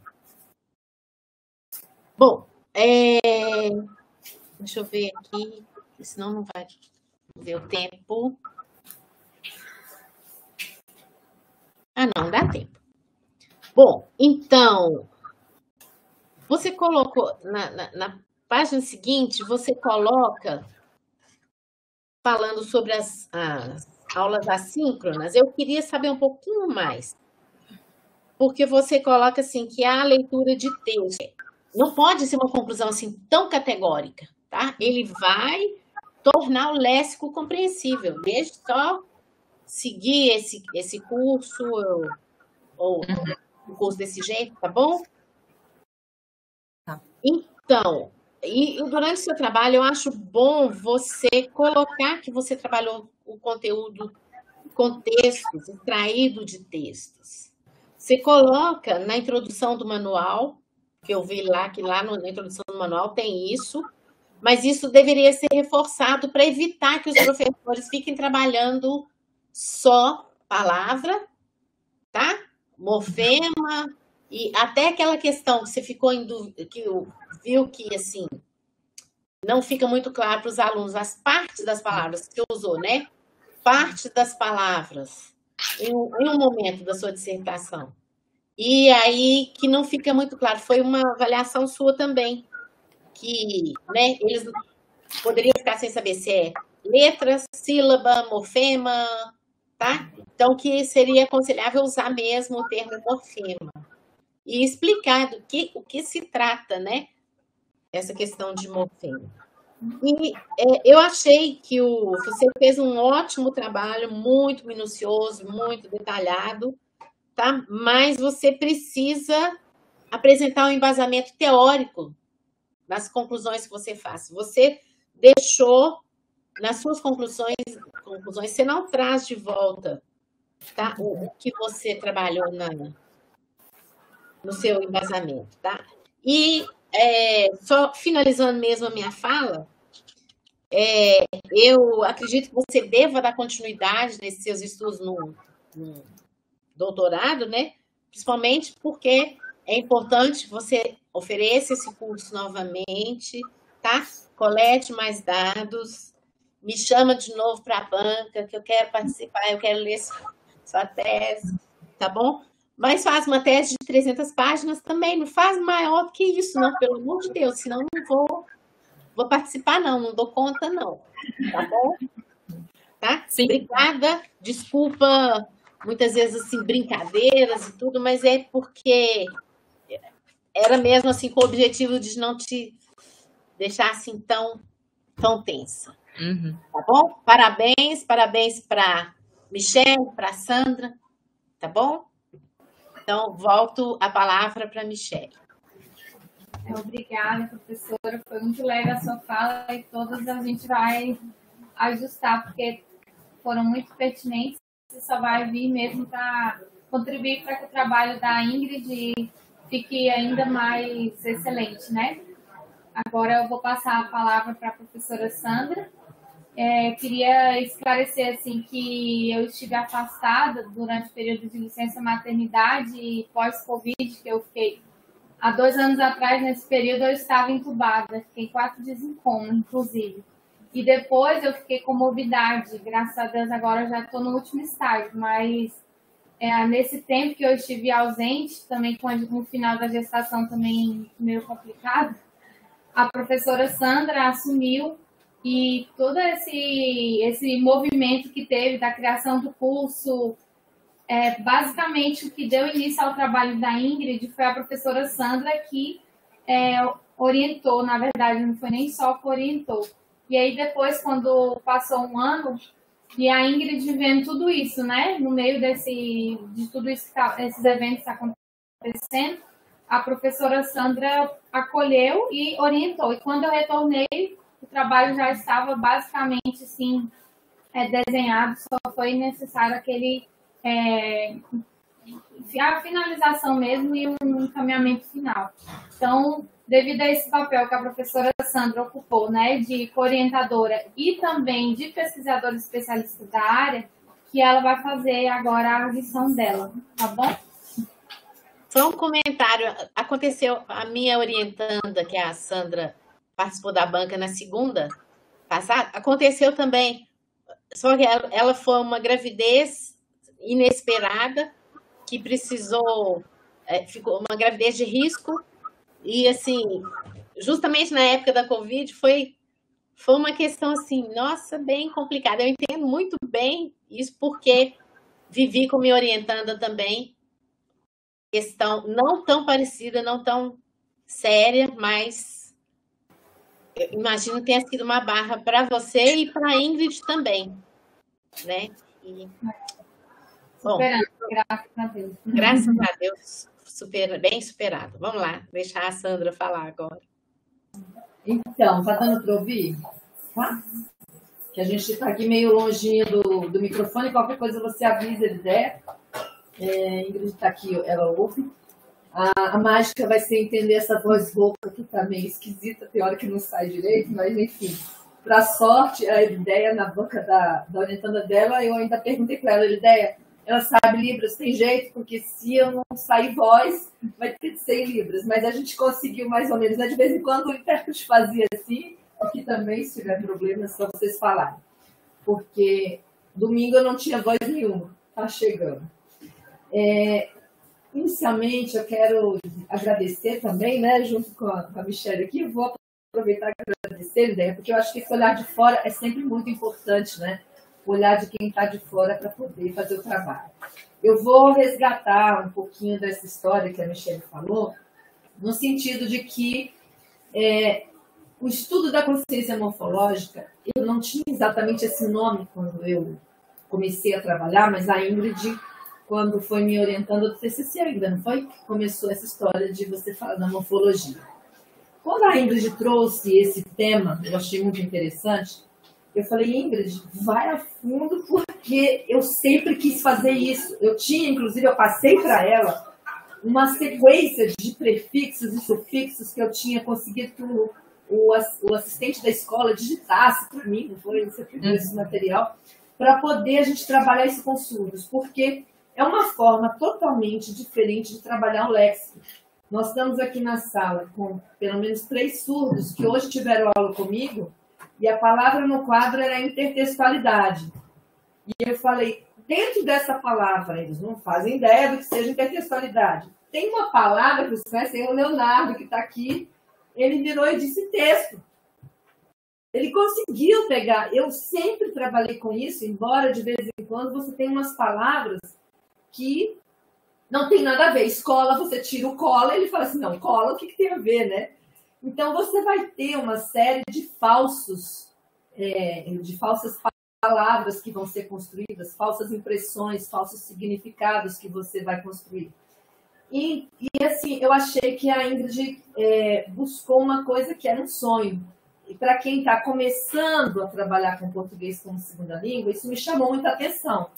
Bom, é... deixa eu ver aqui, senão não vai ver o tempo. Ah, não, dá tempo. Bom, então, você colocou, na, na, na página seguinte, você coloca, falando sobre as, as aulas assíncronas, eu queria saber um pouquinho mais, porque você coloca assim, que há leitura de texto. Não pode ser uma conclusão assim tão categórica, tá? Ele vai tornar o léxico compreensível, deixa só seguir esse, esse curso, ou, ou o curso desse jeito, tá bom?
Tá.
Então, e, e durante o seu trabalho, eu acho bom você colocar que você trabalhou o conteúdo, contextos, extraído de textos. Você coloca na introdução do manual, que eu vi lá, que lá no, na introdução do manual tem isso, mas isso deveria ser reforçado para evitar que os professores fiquem trabalhando só palavra, tá? Morfema, e até aquela questão que você ficou em dúvida, que viu que, assim, não fica muito claro para os alunos as partes das palavras que você usou, né? Parte das palavras em um, em um momento da sua dissertação. E aí que não fica muito claro, foi uma avaliação sua também, que, né, eles poderiam ficar sem saber se é letra, sílaba, morfema, tá? Então, que seria aconselhável usar mesmo o termo morfema. E explicar do que, o que se trata, né? Essa questão de morfema. E é, eu achei que o, você fez um ótimo trabalho, muito minucioso, muito detalhado, tá? Mas você precisa apresentar um embasamento teórico nas conclusões que você faz. Você deixou, nas suas conclusões, conclusões você não traz de volta, tá? O, o que você trabalhou na, no seu embasamento, tá? E é, só finalizando mesmo a minha fala, é, eu acredito que você deva dar continuidade nesses seus estudos no, no doutorado, né? Principalmente porque é importante você ofereça esse curso novamente, tá? Colete mais dados, me chama de novo para a banca, que eu quero participar, eu quero ler sua tese, tá bom? Mas faz uma tese de trezentas páginas também, não faz maior do que isso, não, pelo amor de Deus, senão não vou, vou participar não, não dou conta não, tá bom? Tá?
Sim.
Obrigada, desculpa, muitas vezes assim, brincadeiras e tudo, mas é porque era mesmo assim com o objetivo de não te deixar assim tão, tão tensa.
Uhum.
Tá bom? Parabéns, parabéns para Michelle, para Sandra, tá bom? Então, volto a palavra para Michelle.
Obrigada, professora. Foi muito leve a sua fala e todas a gente vai ajustar, porque foram muito pertinentes. Você só vai vir mesmo para contribuir para que o trabalho da Ingrid fique ainda mais excelente, né? Agora eu vou passar a palavra para a professora Sandra. É, queria esclarecer assim, que eu estive afastada durante o período de licença maternidade e pós-Covid, que eu fiquei há dois anos atrás, nesse período, eu estava entubada, fiquei quatro dias em coma, inclusive. E depois eu fiquei com morbidade, graças a Deus agora eu já estou no último estágio, mas é, nesse tempo que eu estive ausente, também com o final da gestação também meio complicado, a professora Sandra assumiu e todo esse, esse movimento que teve da criação do curso, é, basicamente o que deu início ao trabalho da Ingrid foi a professora Sandra que é, orientou, na verdade, não foi nem só que orientou. E aí depois, quando passou um ano, e a Ingrid vendo tudo isso, né, no meio desse, de tudo isso que tá, esses eventos que estão acontecendo, a professora Sandra acolheu e orientou. E quando eu retornei, o trabalho já estava basicamente assim, é, desenhado, só foi necessário aquele é, a finalização mesmo e um encaminhamento final. Então, devido a esse papel que a professora Sandra ocupou, né, de orientadora e também de pesquisadora especialista da área, que ela vai fazer agora a lição dela, tá bom?
Só um comentário. Aconteceu, a minha orientanda, que é a Sandra, participou da banca na segunda passada, aconteceu também, só que ela, ela foi uma gravidez inesperada, que precisou, é, ficou uma gravidez de risco, e assim, justamente na época da Covid, foi, foi uma questão assim, nossa, bem complicada. Eu entendo muito bem isso, porque vivi com minha orientanda também, questão não tão parecida, não tão séria, mas eu imagino que tenha sido uma barra para você e para a Ingrid também, né? E, bom,
graças a Deus.
Graças a Deus, super, bem superado. Vamos lá, deixar a Sandra falar agora.
Então, tá dando para ouvir? Tá? Que a gente está aqui meio longinho do, do microfone, qualquer coisa você avisa, ele der. É, Ingrid está aqui, ela ouve. A, a mágica vai ser entender essa voz rouca que está meio esquisita, tem hora que não sai direito, mas enfim. Para sorte, a ideia na boca da, da orientanda dela, eu ainda perguntei para ela, ideia, ela sabe Libras, tem jeito, porque se eu não sair voz, vai ter que ser em Libras. Mas a gente conseguiu mais ou menos, né? De vez em quando o intérprete fazia assim, aqui também, se tiver problema, é só vocês falarem. Porque domingo eu não tinha voz nenhuma, tá chegando. É, inicialmente, eu quero agradecer também, né, junto com a, com a Michelle aqui, vou aproveitar e agradecer, ideia, porque eu acho que esse olhar de fora é sempre muito importante, né? O olhar de quem está de fora para poder fazer o trabalho. Eu vou resgatar um pouquinho dessa história que a Michelle falou, no sentido de que é, o estudo da consciência morfológica, eu não tinha exatamente esse nome quando eu comecei a trabalhar, mas a Ingrid, quando foi me orientando do T C C ainda, não foi? Começou essa história de você falar da morfologia. Quando a Ingrid trouxe esse tema, eu achei muito interessante, eu falei, Ingrid, vai a fundo, porque eu sempre quis fazer isso. Eu tinha, inclusive, eu passei para ela uma sequência de prefixos e sufixos que eu tinha conseguido que o, o, o assistente da escola digitasse para mim, não foi? Você pegou esse material, para poder a gente trabalhar isso com surdos, porque é uma forma totalmente diferente de trabalhar o léxico. Nós estamos aqui na sala com pelo menos três surdos que hoje tiveram aula comigo, e a palavra no quadro era intertextualidade. E eu falei, dentro dessa palavra, eles não fazem ideia do que seja intertextualidade. Tem uma palavra que vocês conhecem, o Leonardo, que está aqui, ele virou e disse texto. Ele conseguiu pegar. Eu sempre trabalhei com isso, embora de vez em quando você tenha umas palavras que não tem nada a ver. Escola, você tira o cola, ele fala assim, não, cola, o que, que tem a ver, né? Então, você vai ter uma série de falsos, é, de falsas palavras que vão ser construídas, falsas impressões, falsos significados que você vai construir. E, e assim, eu achei que a Ingrid é, buscou uma coisa que era um sonho. E para quem está começando a trabalhar com português como segunda língua, isso me chamou muita atenção.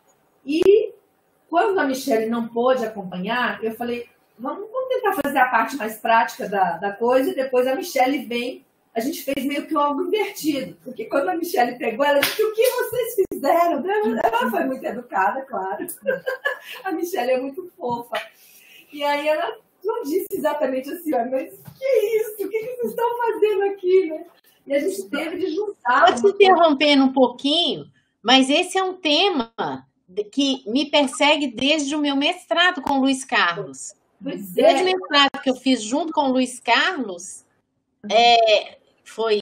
E quando a Michelle não pôde acompanhar, eu falei, vamos, vamos tentar fazer a parte mais prática da, da coisa, e depois a Michelle vem, a gente fez meio que algo invertido, porque quando a Michelle pegou, ela disse, o que vocês fizeram? Ela foi muito educada, claro. A Michelle é muito fofa. E aí ela não disse exatamente assim, ó, mas que isso? O que vocês estão fazendo aqui, né? E a gente teve de juntar.
Pode se interrompendo um pouquinho, mas esse é um tema que me persegue desde o meu mestrado com o Luiz Carlos.
Pois
desde
é.
o mestrado que eu fiz junto com o Luiz Carlos, é, foi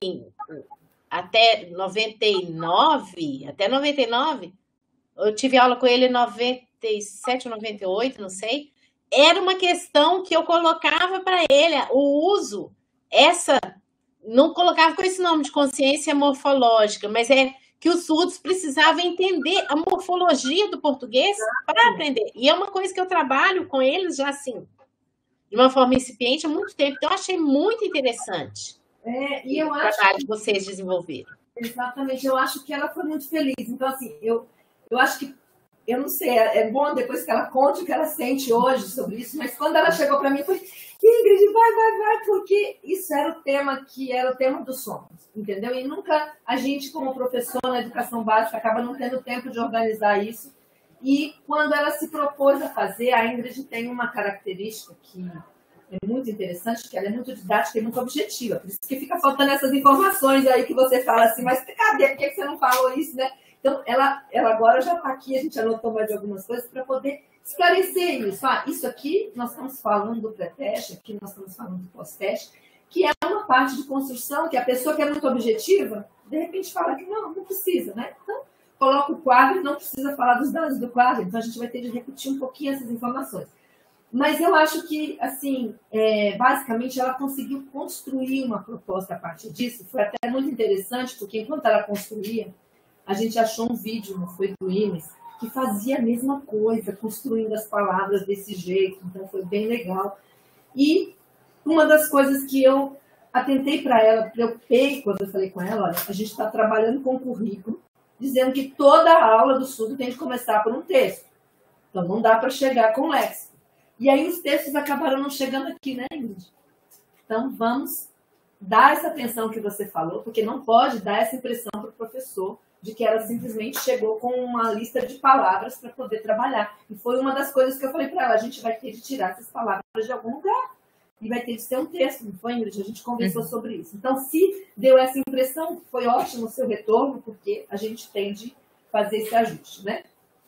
até noventa e nove, até noventa e nove, eu tive aula com ele em noventa e sete, noventa e oito, não sei. Era uma questão que eu colocava para ele, o uso, essa, não colocava com esse nome de consciência morfológica, mas é que os surdos precisavam entender a morfologia do português para aprender. E é uma coisa que eu trabalho com eles já assim, de uma forma incipiente há muito tempo. Então, eu achei muito interessante
é, e eu
o
acho
trabalho
que,
que vocês desenvolveram.
Exatamente, eu acho que ela foi muito feliz. Então, assim, eu, eu acho que eu não sei, é bom depois que ela conte o que ela sente hoje sobre isso, mas quando ela chegou para mim, foi Ingrid, vai, vai, vai, porque isso era o tema que era o tema dos sonhos, entendeu? E nunca a gente, como professor na educação básica, acaba não tendo tempo de organizar isso. E quando ela se propôs a fazer, a Ingrid tem uma característica que é muito interessante, que ela é muito didática e muito objetiva. Por isso que fica faltando essas informações aí que você fala assim, mas cadê? Por que você não falou isso, né? Então, ela, ela agora já está aqui, a gente anotou mais algumas coisas para poder esclarecer isso. Ah, isso aqui nós estamos falando do pré-teste, aqui nós estamos falando do pós-teste, que é uma parte de construção que a pessoa que é muito objetiva, de repente fala que não, não precisa, né? Então, coloca o quadro e não precisa falar dos dados do quadro, então a gente vai ter de repetir um pouquinho essas informações. Mas eu acho que, assim, é, basicamente ela conseguiu construir uma proposta a partir disso. Foi até muito interessante, porque enquanto ela construía, a gente achou um vídeo, não foi do Imes, que fazia a mesma coisa, construindo as palavras desse jeito, então foi bem legal. E uma das coisas que eu atentei para ela, preocupei quando eu falei com ela, olha, a gente está trabalhando com currículo, dizendo que toda a aula do surdo tem de começar por um texto. Então não dá para chegar com léxico. E aí os textos acabaram não chegando aqui, né, Ingrid? Então vamos dar essa atenção que você falou, porque não pode dar essa impressão para o professor de que ela simplesmente chegou com uma lista de palavras para poder trabalhar. E foi uma das coisas que eu falei para ela, a gente vai ter de tirar essas palavras de algum lugar. E vai ter de ser um texto, não foi, Ingrid? A gente conversou uhum. sobre isso. Então, se deu essa impressão, foi ótimo o seu retorno, porque a gente tem de fazer esse ajuste, né?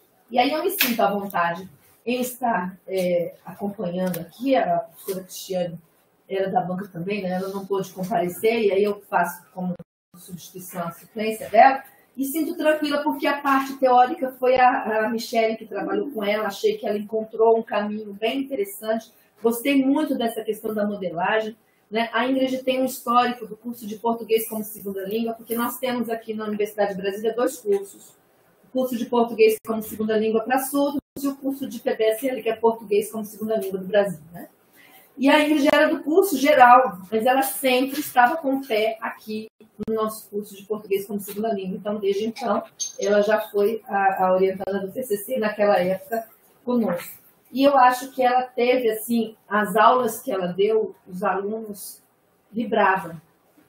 E aí eu me sinto à vontade em estar é, acompanhando aqui, a professora Cristiane era da banca também, né? Ela não pôde comparecer, e aí eu faço como substituição a suplência dela, e sinto tranquila, porque a parte teórica foi a, a Michelle que trabalhou com ela, achei que ela encontrou um caminho bem interessante, gostei muito dessa questão da modelagem, né? A Ingrid tem um histórico do curso de português como segunda língua, porque nós temos aqui na Universidade de Brasília dois cursos, o curso de português como segunda língua para surdos e o curso de P B S L, que é português como segunda língua do Brasil, né? E a Ingrid era do curso geral, mas ela sempre estava com o pé aqui no nosso curso de português como segunda língua. Então, desde então, ela já foi a, a orientanda do T C C naquela época conosco. E eu acho que ela teve, assim, as aulas que ela deu, os alunos vibravam.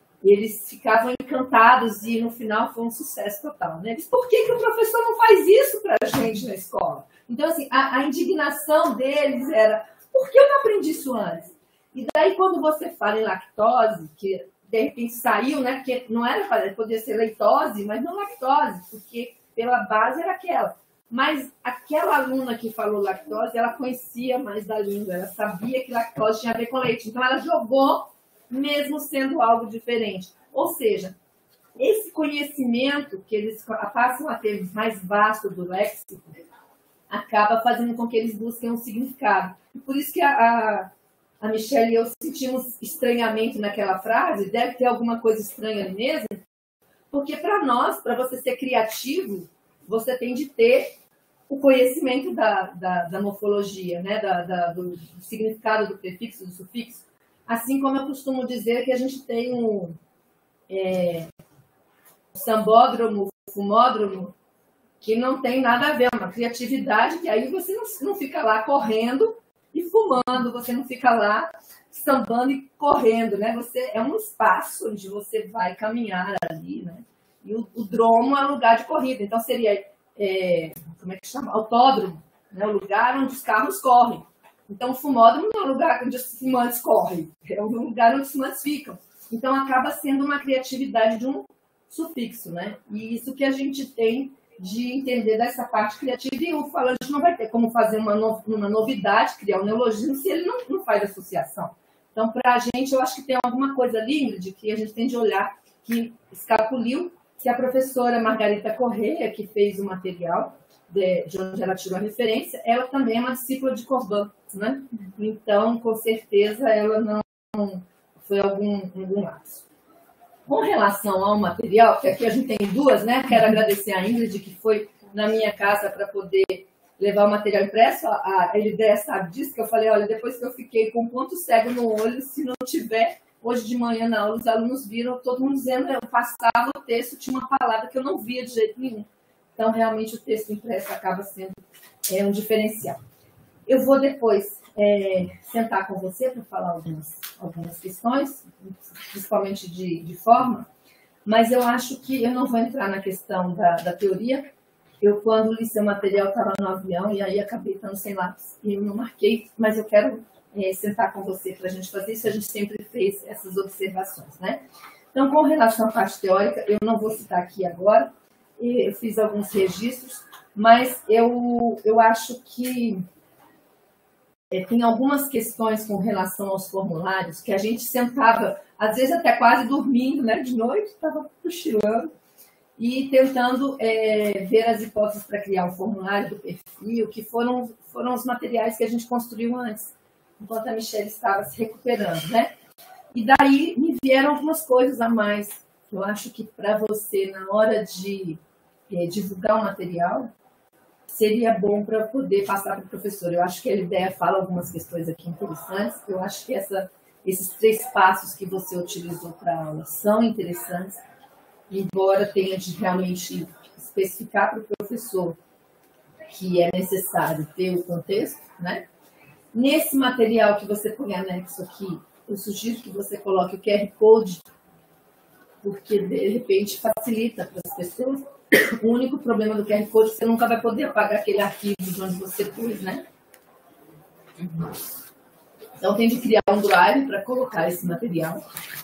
Eles ficavam encantados e, no final, foi um sucesso total, né? Eles, por que, que o professor não faz isso para a gente na escola? Então, assim, a, a indignação deles era... Por que eu não aprendi isso antes? E daí, quando você fala em lactose, que de repente saiu, né? Porque não era para poder ser leitose, mas não lactose, porque pela base era aquela. Mas aquela aluna que falou lactose, ela conhecia mais da língua, ela sabia que lactose tinha a ver com leite. Então, ela jogou, mesmo sendo algo diferente. Ou seja, esse conhecimento que eles passam a ter mais vasto do léxico acaba fazendo com que eles busquem um significado. Por isso que a, a, a Michelle e eu sentimos estranhamento naquela frase, deve ter alguma coisa estranha ali mesmo, porque para nós, para você ser criativo, você tem de ter o conhecimento da, da, da morfologia, né? da, da, do, do significado do prefixo, do sufixo. Assim como eu costumo dizer que a gente tem um é, sambódromo, fumódromo, que não tem nada a ver, uma criatividade, que aí você não, não fica lá correndo e fumando, você não fica lá sambando e correndo, né? Você, é um espaço onde você vai caminhar ali, né? E o, o dromo é um lugar de corrida, então seria, é, como é que chama? Autódromo, né? O lugar onde os carros correm. Então o fumódromo não é um lugar onde os fumantes correm, é um lugar onde os fumantes ficam. Então acaba sendo uma criatividade de um sufixo, né? E isso que a gente tem de entender dessa parte criativa, e o falante não vai ter como fazer uma, no, uma novidade, criar um neologismo, se ele não, não faz associação. Então, para a gente, eu acho que tem alguma coisa ali, Ingrid, que a gente tem de olhar, que escapuliu, que a professora Margarita Correia, que fez o material, de, de onde ela tirou a referência, ela também é uma discípula de Corban, né? Então, com certeza, ela não foi algum, algum lapso. Com relação ao material, que aqui a gente tem duas, né? Quero agradecer a Ingrid, que foi na minha casa para poder levar o material impresso. A Elideia sabe disso, que eu falei, olha, depois que eu fiquei com um ponto cego no olho, se não tiver, hoje de manhã na aula, os alunos viram, todo mundo dizendo, eu passava o texto, tinha uma palavra que eu não via de jeito nenhum. Então, realmente, o texto impresso acaba sendo é, um diferencial. Eu vou depois é, sentar com você para falar algumas, algumas questões, principalmente de, de forma, mas eu acho que eu não vou entrar na questão da, da teoria. Eu, quando li seu material, estava no avião e aí acabei estando sem lápis e eu não marquei, mas eu quero é, sentar com você para a gente fazer isso. A gente sempre fez essas observações, né? Então, com relação à parte teórica, eu não vou citar aqui agora, eu fiz alguns registros, mas eu, eu acho que É, tem algumas questões com relação aos formulários que a gente sentava, às vezes até quase dormindo, né, de noite, estava cochilando e tentando é, ver as hipóteses para criar um formulário do perfil, que foram, foram os materiais que a gente construiu antes, enquanto a Michelle estava se recuperando, né? E daí me vieram algumas coisas a mais. Eu acho que para você, na hora de é, divulgar o material, seria bom para poder passar para o professor. Eu acho que a ideia fala algumas questões aqui interessantes. Eu acho que essa, esses três passos que você utilizou para a aula são interessantes, embora tenha de realmente especificar para o professor que é necessário ter o contexto, né? Nesse material que você põe anexo aqui, eu sugiro que você coloque o Q R Code, porque de repente facilita para as pessoas. O único problema do Q R Code é que você nunca vai poder apagar aquele arquivo de onde você pôs, né? Uhum. Então, tem de criar um drive para colocar esse material.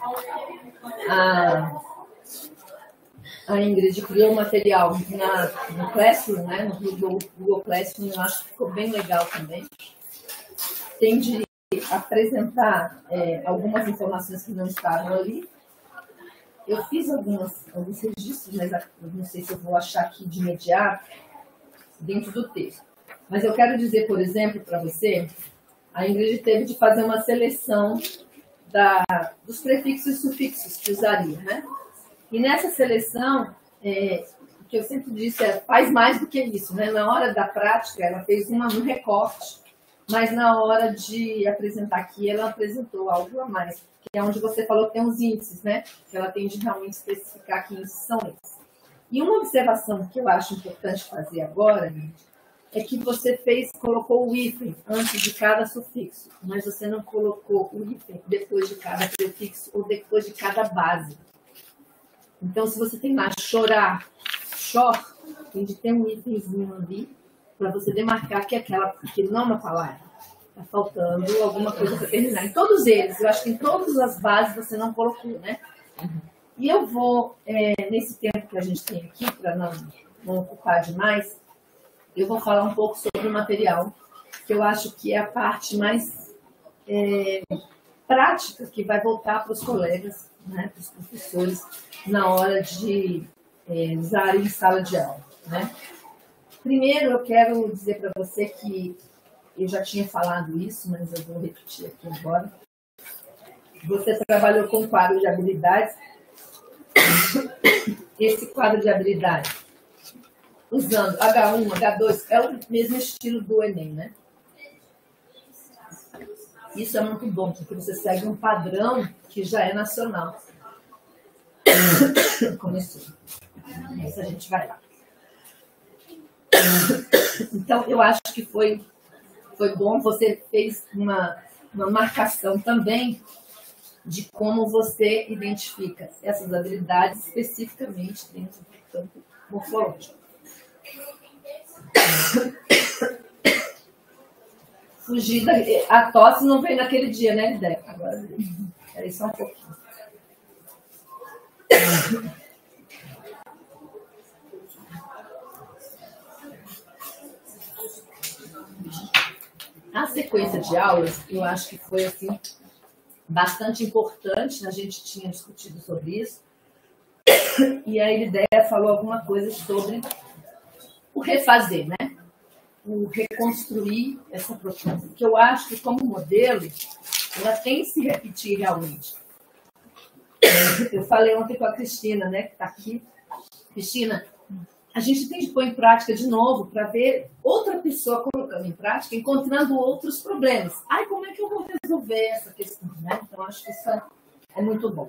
A, a Ingrid criou um material na, no Classroom, né? No Google, Google Classroom, eu acho que ficou bem legal também. Tem de apresentar é, algumas informações que não estavam ali. Eu fiz algumas, alguns registros, mas não sei se eu vou achar aqui de imediato, dentro do texto. Mas eu quero dizer, por exemplo, para você, a Ingrid teve de fazer uma seleção da, dos prefixos e sufixos que usaria, né? E nessa seleção, é, o que eu sempre disse é, faz mais do que isso, né? Na hora da prática, ela fez uma, um recorte, mas na hora de apresentar aqui, ela apresentou algo a mais, que é onde você falou que tem os índices, né? Que ela tem de realmente especificar que índices são esses. E uma observação que eu acho importante fazer agora, gente, é que você fez, colocou o hífen antes de cada sufixo, mas você não colocou o hífen depois de cada prefixo ou depois de cada base. Então, se você tem lá chorar, chor, tem de ter um hífenzinho ali para você demarcar que, é aquela, que não é uma palavra. Está faltando alguma coisa para terminar. Em todos eles, eu acho que em todas as bases você não colocou, né? Uhum. E eu vou, é, nesse tempo que a gente tem aqui, para não, não ocupar demais, eu vou falar um pouco sobre o material, que eu acho que é a parte mais é, prática que vai voltar para os colegas, né, para os professores, na hora de é, usar em sala de aula. Né? Primeiro, eu quero dizer para você que eu já tinha falado isso, mas eu vou repetir aqui agora. Você trabalhou com um quadro de habilidades. Esse quadro de habilidades, usando agá um, agá dois, é o mesmo estilo do Enem, né? Isso é muito bom, porque você segue um padrão que já é nacional. Começou. Mas a gente vai lá. Então, eu acho que foi, foi bom. Você fez uma, uma marcação também de como você identifica essas habilidades especificamente dentro do campo morfológico. Fugir da... A tosse não veio naquele dia, né, Lidé? Agora, peraí só um pouquinho. A sequência de aulas, eu acho que foi assim bastante importante, a gente tinha discutido sobre isso, e a Lidéia falou alguma coisa sobre o refazer, né? O reconstruir essa proposta, que eu acho que como modelo, ela tem que se repetir realmente. Eu falei ontem com a Cristina, né, que está aqui. Cristina, a gente tem que pôr em prática de novo para ver outra pessoa colocando em prática, encontrando outros problemas. Ai, como é que eu vou resolver essa questão? Né? Então, acho que isso é muito bom.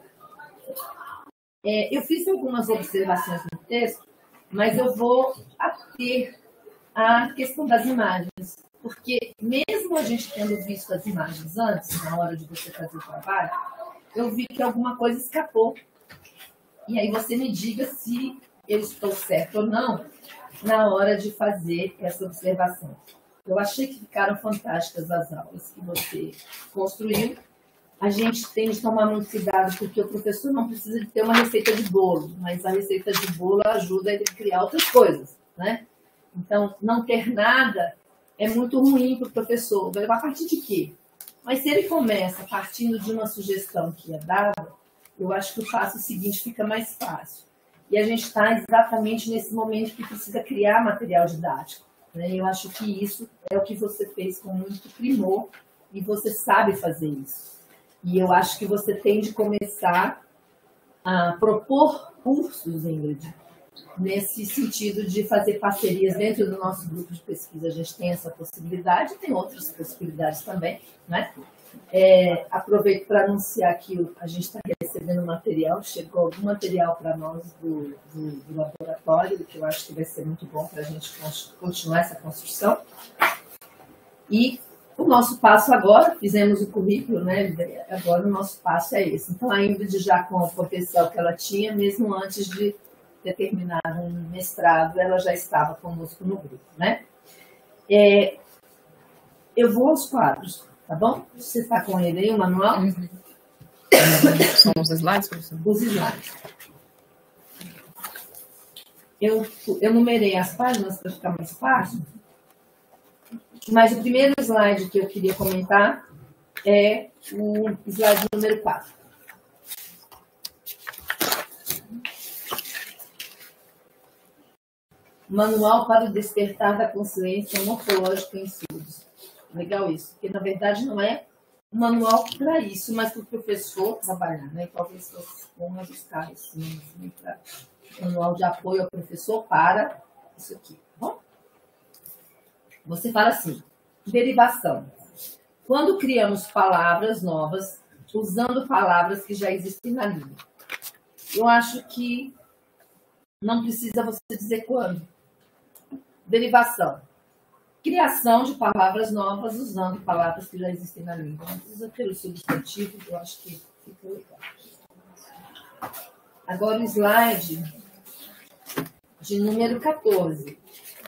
É, eu fiz algumas observações no texto, mas eu vou ater a questão das imagens, porque mesmo a gente tendo visto as imagens antes, na hora de você fazer o trabalho, eu vi que alguma coisa escapou. E aí você me diga se eu estou certo ou não na hora de fazer essa observação. Eu achei que ficaram fantásticas as aulas que você construiu. A gente tem de tomar muito cuidado, porque o professor não precisa de ter uma receita de bolo, mas a receita de bolo ajuda ele a criar outras coisas, né? Então, não ter nada é muito ruim para o professor. A partir de quê? Mas se ele começa partindo de uma sugestão que é dada, eu acho que o passo seguinte fica mais fácil. E a gente está exatamente nesse momento que precisa criar material didático. Né? Eu acho que isso é o que você fez com muito primor e você sabe fazer isso. E eu acho que você tem de começar a propor cursos, Ingrid, nesse sentido de fazer parcerias dentro do nosso grupo de pesquisa. A gente tem essa possibilidade, tem outras possibilidades também, né? É, aproveito para anunciar que a gente está recebendo material, chegou algum material para nós do, do, do laboratório, que eu acho que vai ser muito bom para a gente continuar essa construção. E o nosso passo agora, fizemos o currículo, né? Agora o nosso passo é esse. Então, a Ingrid já com o potencial que ela tinha, mesmo antes de ter terminado um mestrado, ela já estava conosco no grupo, né? É, eu vou aos quadros, tá bom? Você está com ele aí, o manual?
Uhum. São os slides, professor?
Os slides. Eu, eu numerei as páginas para ficar mais fácil, mas o primeiro slide que eu queria comentar é o slide número quatro. Manual para o despertar da consciência morfológica em estudos. Legal isso, porque na verdade não é um manual para isso, mas para o professor trabalhar, né? Talvez vamos buscar esse assim, manual de apoio ao professor para isso aqui, tá bom? Você fala assim, derivação. Quando criamos palavras novas, usando palavras que já existem na língua. Eu acho que não precisa você dizer quando. Derivação. Criação de palavras novas usando palavras que já existem na língua. Não precisa ter o substantivo, eu acho que fica legal. Agora o slide de número quatorze.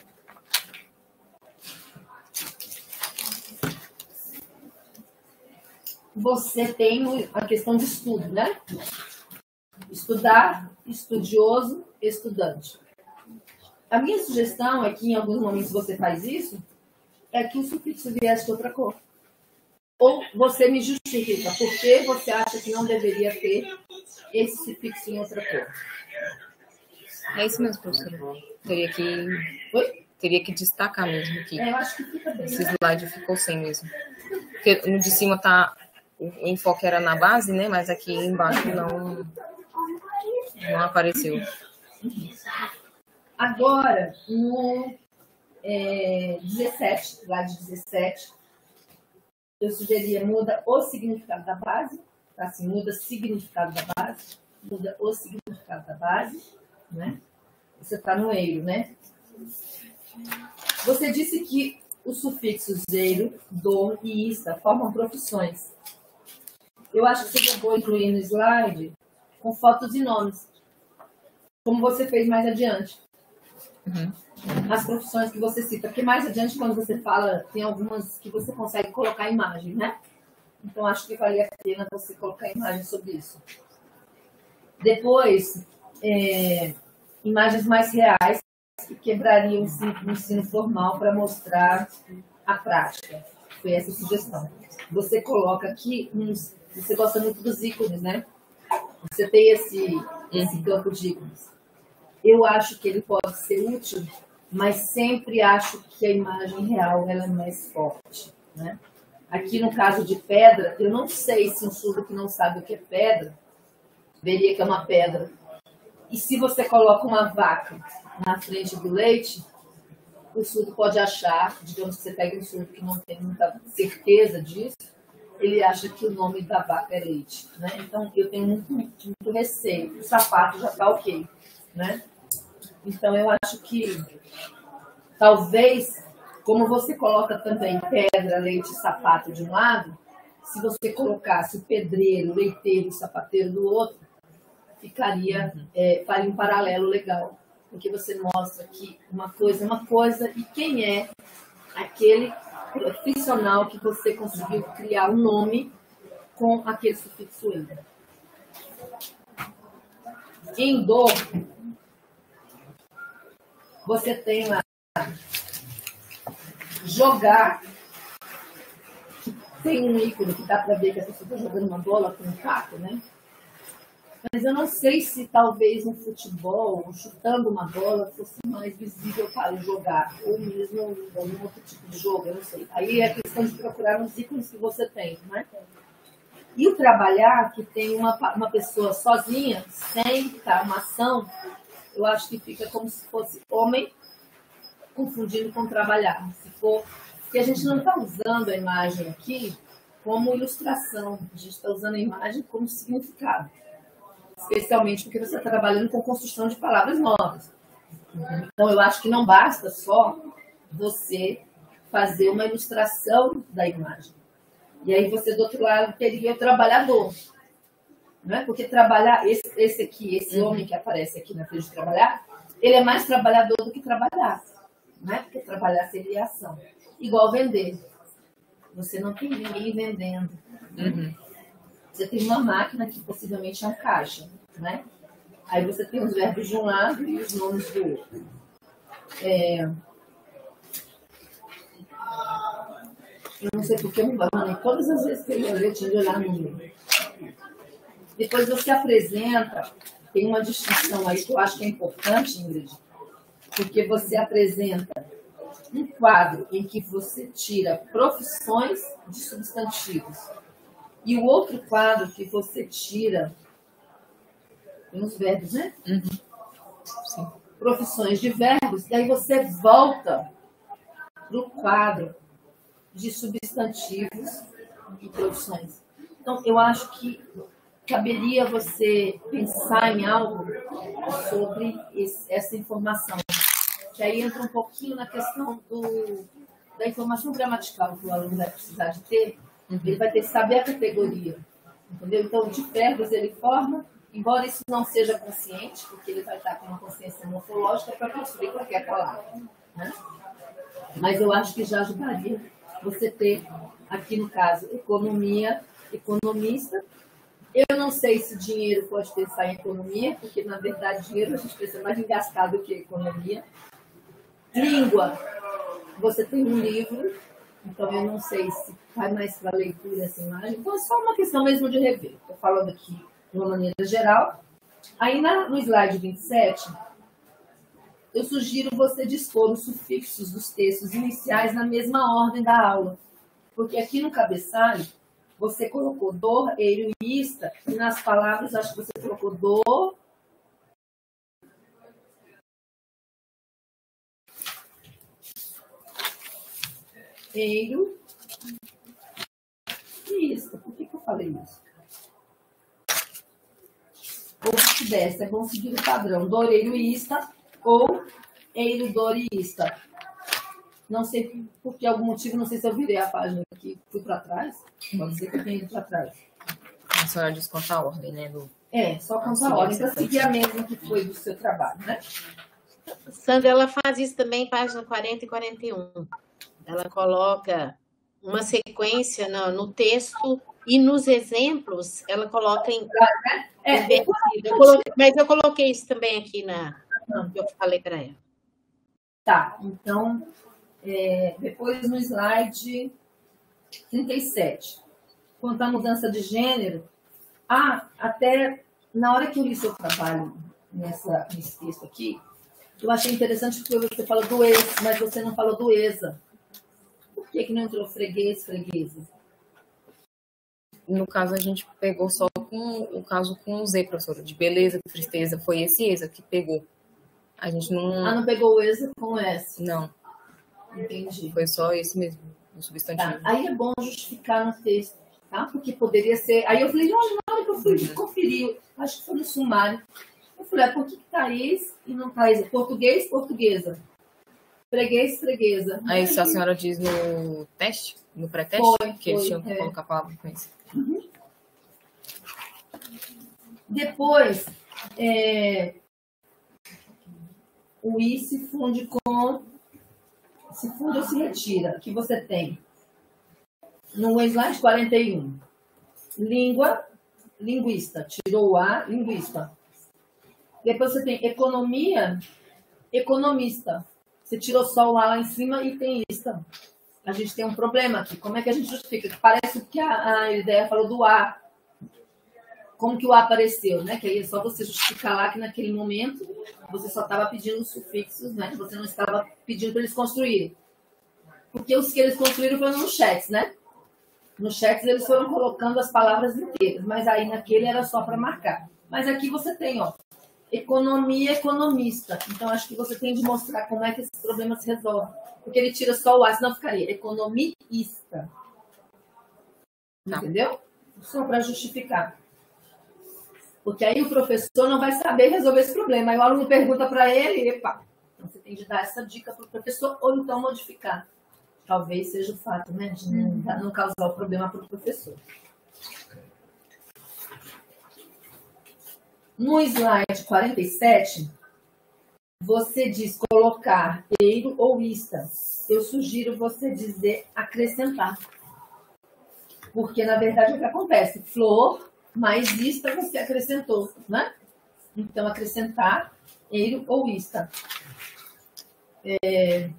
Você tem a questão de estudo, né? Estudar, estudioso, estudante. A minha sugestão é que, em alguns momentos, você faz isso, é que o sufixo viesse de outra cor. Ou você me justifica por que você acha que não deveria ter esse sufixo em outra cor?
É isso mesmo, professora. Teria que,
Oi?
teria que destacar mesmo aqui.
É, eu acho que fica bem.
Esse slide ficou sem mesmo. Porque no de cima tá... O enfoque era na base, né? Mas aqui embaixo não, não apareceu.
Agora, no é, dezessete, slide dezessete, eu sugeria muda o significado da base, tá? Assim, muda o significado da base, muda o significado da base, né? Você está no eiro, né? Você disse que os sufixos eiro, do e ista formam profissões. Eu acho que seria bom incluir no slide com fotos e nomes, como você fez mais adiante.
Uhum.
As profissões que você cita, porque mais adiante, quando você fala, tem algumas que você consegue colocar imagem, né? Então, acho que valia a pena você colocar imagem sobre isso. Depois, é, imagens mais reais, que quebrariam o ensino formal para mostrar a prática. Foi essa a sugestão. Você coloca aqui, uns, você gosta muito dos ícones, né? Você tem esse, esse campo de ícones. Eu acho que ele pode ser útil, mas sempre acho que a imagem real ela é mais forte, né? Aqui no caso de pedra, eu não sei se um surdo que não sabe o que é pedra, veria que é uma pedra. E se você coloca uma vaca na frente do leite, o surdo pode achar, digamos que você pega um surdo que não tem muita certeza disso, ele acha que o nome da vaca é leite, né? Então, eu tenho muito, muito, muito receio. O sapato já está ok, né? Então, eu acho que talvez, como você coloca também pedra, leite e sapato de um lado, se você colocasse o pedreiro, o leiteiro e o sapateiro do outro, ficaria, é, faria um paralelo legal. Porque você mostra que uma coisa é uma coisa e quem é aquele profissional que você conseguiu criar um nome com aquele sufixo "endo". Em do, você tem lá jogar, tem um ícone que dá para ver que a pessoa está jogando uma bola com um taco, né? Mas eu não sei se talvez um futebol, ou chutando uma bola, fosse mais visível para jogar, ou mesmo algum outro tipo de jogo, eu não sei. Aí é questão de procurar nos ícones que você tem, né? E o trabalhar, que tem uma, uma pessoa sozinha, sem tá, uma ação, eu acho que fica como se fosse homem confundindo com trabalhar. Se for, porque a gente não está usando a imagem aqui como ilustração, a gente está usando a imagem como significado. Especialmente porque você está trabalhando com construção de palavras novas. Então, eu acho que não basta só você fazer uma ilustração da imagem. E aí você, do outro lado, teria o trabalhador. Não é? Porque trabalhar, esse, esse aqui, esse homem que aparece aqui na frente de trabalhar, ele é mais trabalhador do que trabalhar. Não é? Porque trabalhar seria ação. Igual vender. Você não tem ninguém vendendo.
Uhum.
Você tem uma máquina que possivelmente é um caixa, né? Aí você tem os verbos de um lado e os nomes do outro. É... Eu não sei porque eu não bananei. Todas as vezes que eu olhei, eu tinha de olhar no livro. Depois você apresenta, tem uma distinção aí que eu acho que é importante, Ingrid, porque você apresenta um quadro em que você tira profissões de substantivos. E o outro quadro que você tira, tem os verbos, né?
Uhum. Sim.
Profissões de verbos, e aí você volta para o quadro de substantivos e profissões. Então, eu acho que caberia você pensar em algo sobre esse, essa informação. Que aí entra um pouquinho na questão do, da informação gramatical que o aluno vai precisar de ter. Ele vai ter que saber a categoria, entendeu? Então, de verbos ele forma, embora isso não seja consciente, porque ele vai estar com uma consciência morfológica para construir qualquer palavra, né? Mas eu acho que já ajudaria você ter, aqui no caso, economia, economista. Eu não sei se dinheiro pode pensar em economia, porque, na verdade, dinheiro a gente pensa mais em gastar do que economia. Língua, você tem um livro Então, eu não sei se vai mais para a leitura essa imagem. Então, é só uma questão mesmo de rever. Estou falando aqui de uma maneira geral. Aí, na, no slide vinte e sete, eu sugiro você dispor os sufixos dos textos iniciais na mesma ordem da aula. Porque aqui no cabeçalho, você colocou dor, eiro e ista, e nas palavras, acho que você colocou dor, eiro e ista. Por que, que eu falei isso? Ou se pudesse, é bom seguir o padrão, dor, eiro e ista, ou eiro, dor e ista. Não sei por que algum motivo, não sei se eu virei a página aqui, fui para trás. Pode ser que eu tenha ido para trás.
A senhora desconta a ordem, né? Do...
É, só conta a ordem para seguir a mesma que foi do seu trabalho, né?
Sandra, ela faz isso também em página quarenta e quarenta e um. Ela coloca uma sequência no, no texto e nos exemplos, ela coloca em...
É, é,
eu coloquei, mas eu coloquei isso também aqui na... Eu falei para ela.
Tá, então... É, depois no slide trinta e sete, quanto à mudança de gênero, ah, até na hora que eu li seu trabalho nessa, nesse texto aqui, eu achei interessante porque você falou do ex, mas você não falou do exa. Por que, que não entrou freguês, freguesa?
No caso, a gente pegou só com o caso com o Z, professora, de beleza, tristeza, foi esse exa que pegou. A gente não...
Ah, não pegou o exa com o S?
Não.
Entendi.
Foi só esse mesmo, o substantivo.
Tá. Aí é bom justificar no texto, tá? Porque poderia ser... Aí eu falei, olha, na hora que eu fui conferir, acho que foi no sumário, eu falei, ah, por que tá esse e não tá esse? Português, portuguesa. Freguês, freguesa.
Aí isso a senhora diz no teste, no pré-teste,
foi,
que eles
foi,
tinham que
é.
colocar a palavra com isso.
Uhum. Depois, é... o I se funde com... Se funde ou se retira, que você tem no slide quarenta e um. Língua, linguista. Tirou o A, linguista. Depois você tem economia, economista. Você tirou só o A lá em cima e tem ista. A gente tem um problema aqui. Como é que a gente justifica? Parece que a, a ideia falou do A. Como que o A apareceu, né? Que aí é só você justificar lá que naquele momento você só estava pedindo os sufixos, né? Você não estava pedindo para eles construírem. Porque os que eles construíram foram no chat, né? No chat eles foram colocando as palavras inteiras, mas aí naquele era só para marcar. Mas aqui você tem, ó, economia, economista. Então acho que você tem de mostrar como é que esse problema se resolve. Porque ele tira só o A, senão ficaria economista. Entendeu? Só para justificar. Porque aí o professor não vai saber resolver esse problema. Aí o aluno pergunta para ele, epa. Então você tem de dar essa dica para o professor ou então modificar. Talvez seja o fato, né, de não, não causar o problema para o professor. No slide quarenta e sete, você diz colocar eiro ou ista. Eu sugiro você dizer acrescentar. Porque, na verdade, é o que acontece. Flor mais ista você acrescentou, né? Então, acrescentar eiro ou ista. É...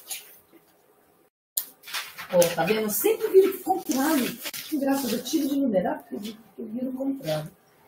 Oh, tá vendo? Eu sempre viro o contrário. Engraçado, eu tiro de numerar porque eu viro o contrário.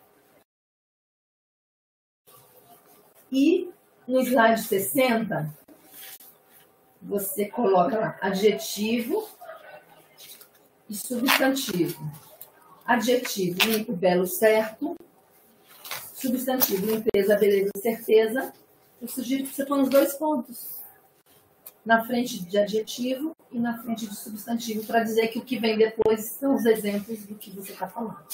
E no slide sessenta, você coloca lá adjetivo e substantivo. Adjetivo, limpo, belo, certo. Substantivo, limpeza, beleza, certeza. Eu sugiro que você ponha os dois pontos. Na frente de adjetivo e na frente de substantivo, para dizer que o que vem depois são os exemplos do que você está falando.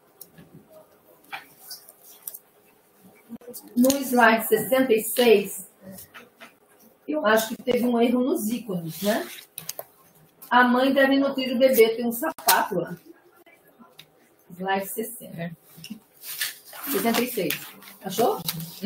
No slide sessenta e seis, eu acho que teve um erro nos ícones, né? A mãe deve nutrir o bebê, tem um sapato lá. Slide sessenta. sessenta e seis. Achou?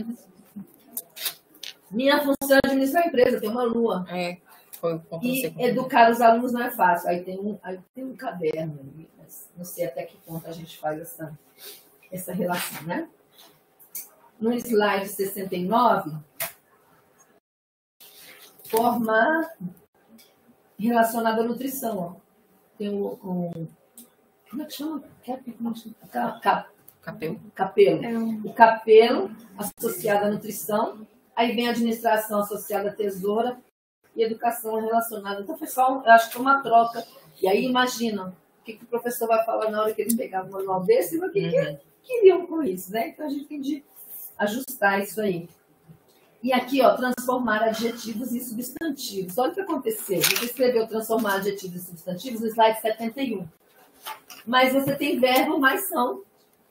Minha função é administrar a empresa, tem uma lua.
É, foi o
E educar os alunos não é fácil. Aí tem um, aí tem um caderno. Não sei até que ponto a gente faz essa, essa relação, né? No slide sessenta e nove, formar, relacionado à nutrição. Ó. Tem o, o... Como é que chama? Cap,
Capelo.
Capelo. O capelo associado à nutrição. Aí vem a administração associada à tesoura e educação relacionada. Então, foi só, eu acho que foi uma troca. E aí, imagina, o que, que o professor vai falar na hora que ele pegar um manual desse, e o que, uhum. que queriam com isso, né? Então, a gente tem de ajustar isso aí. E aqui, ó, transformar adjetivos em substantivos. Olha o que aconteceu. Você escreveu transformar adjetivos em substantivos no slide setenta e um. Mas você tem verbo, mas são.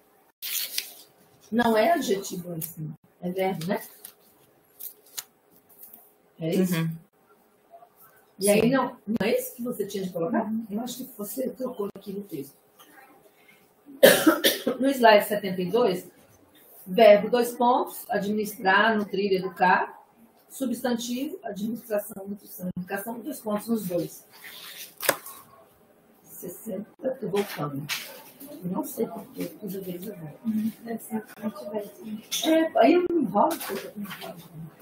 Não é adjetivo em si. É verbo, né? É isso? Uhum. E aí, não, não é isso que você tinha de colocar? Uhum. Eu acho que você trocou aqui no texto. No slide setenta e dois, verbo, dois pontos, administrar, nutrir, educar. Substantivo, administração, nutrição, educação, dois pontos nos dois. sessenta, estou voltando. Não sei porquê, toda vez eu volto. Deve ser que não tivesse. É, aí eu não enrolo, eu não enrolo.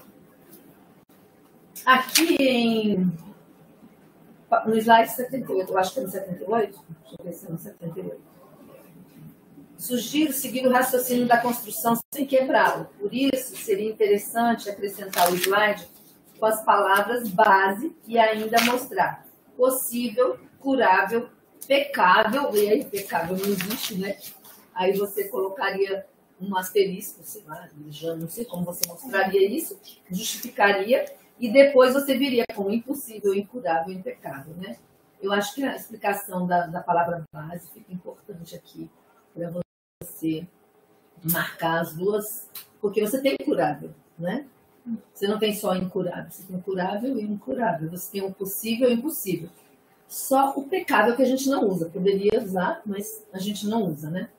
Aqui em, no slide setenta e oito, eu acho que é no setenta e oito, deixa eu ver se é no setenta e oito. Sugiro seguir o raciocínio da construção sem quebrá-lo. Por isso, seria interessante acrescentar o slide com as palavras base e ainda mostrar possível, curável, pecável, e aí pecável não existe, né? Aí você colocaria um asterisco, sei lá, já não sei como você mostraria isso, justificaria, e depois você viria com impossível, incurável, impecável, né? Eu acho que a explicação da, da palavra base fica importante aqui para você marcar as duas, porque você tem curável, né? Você não tem só incurável, você tem curável e incurável, você tem o possível e o impossível. Só o pecável que a gente não usa, poderia usar, mas a gente não usa, né?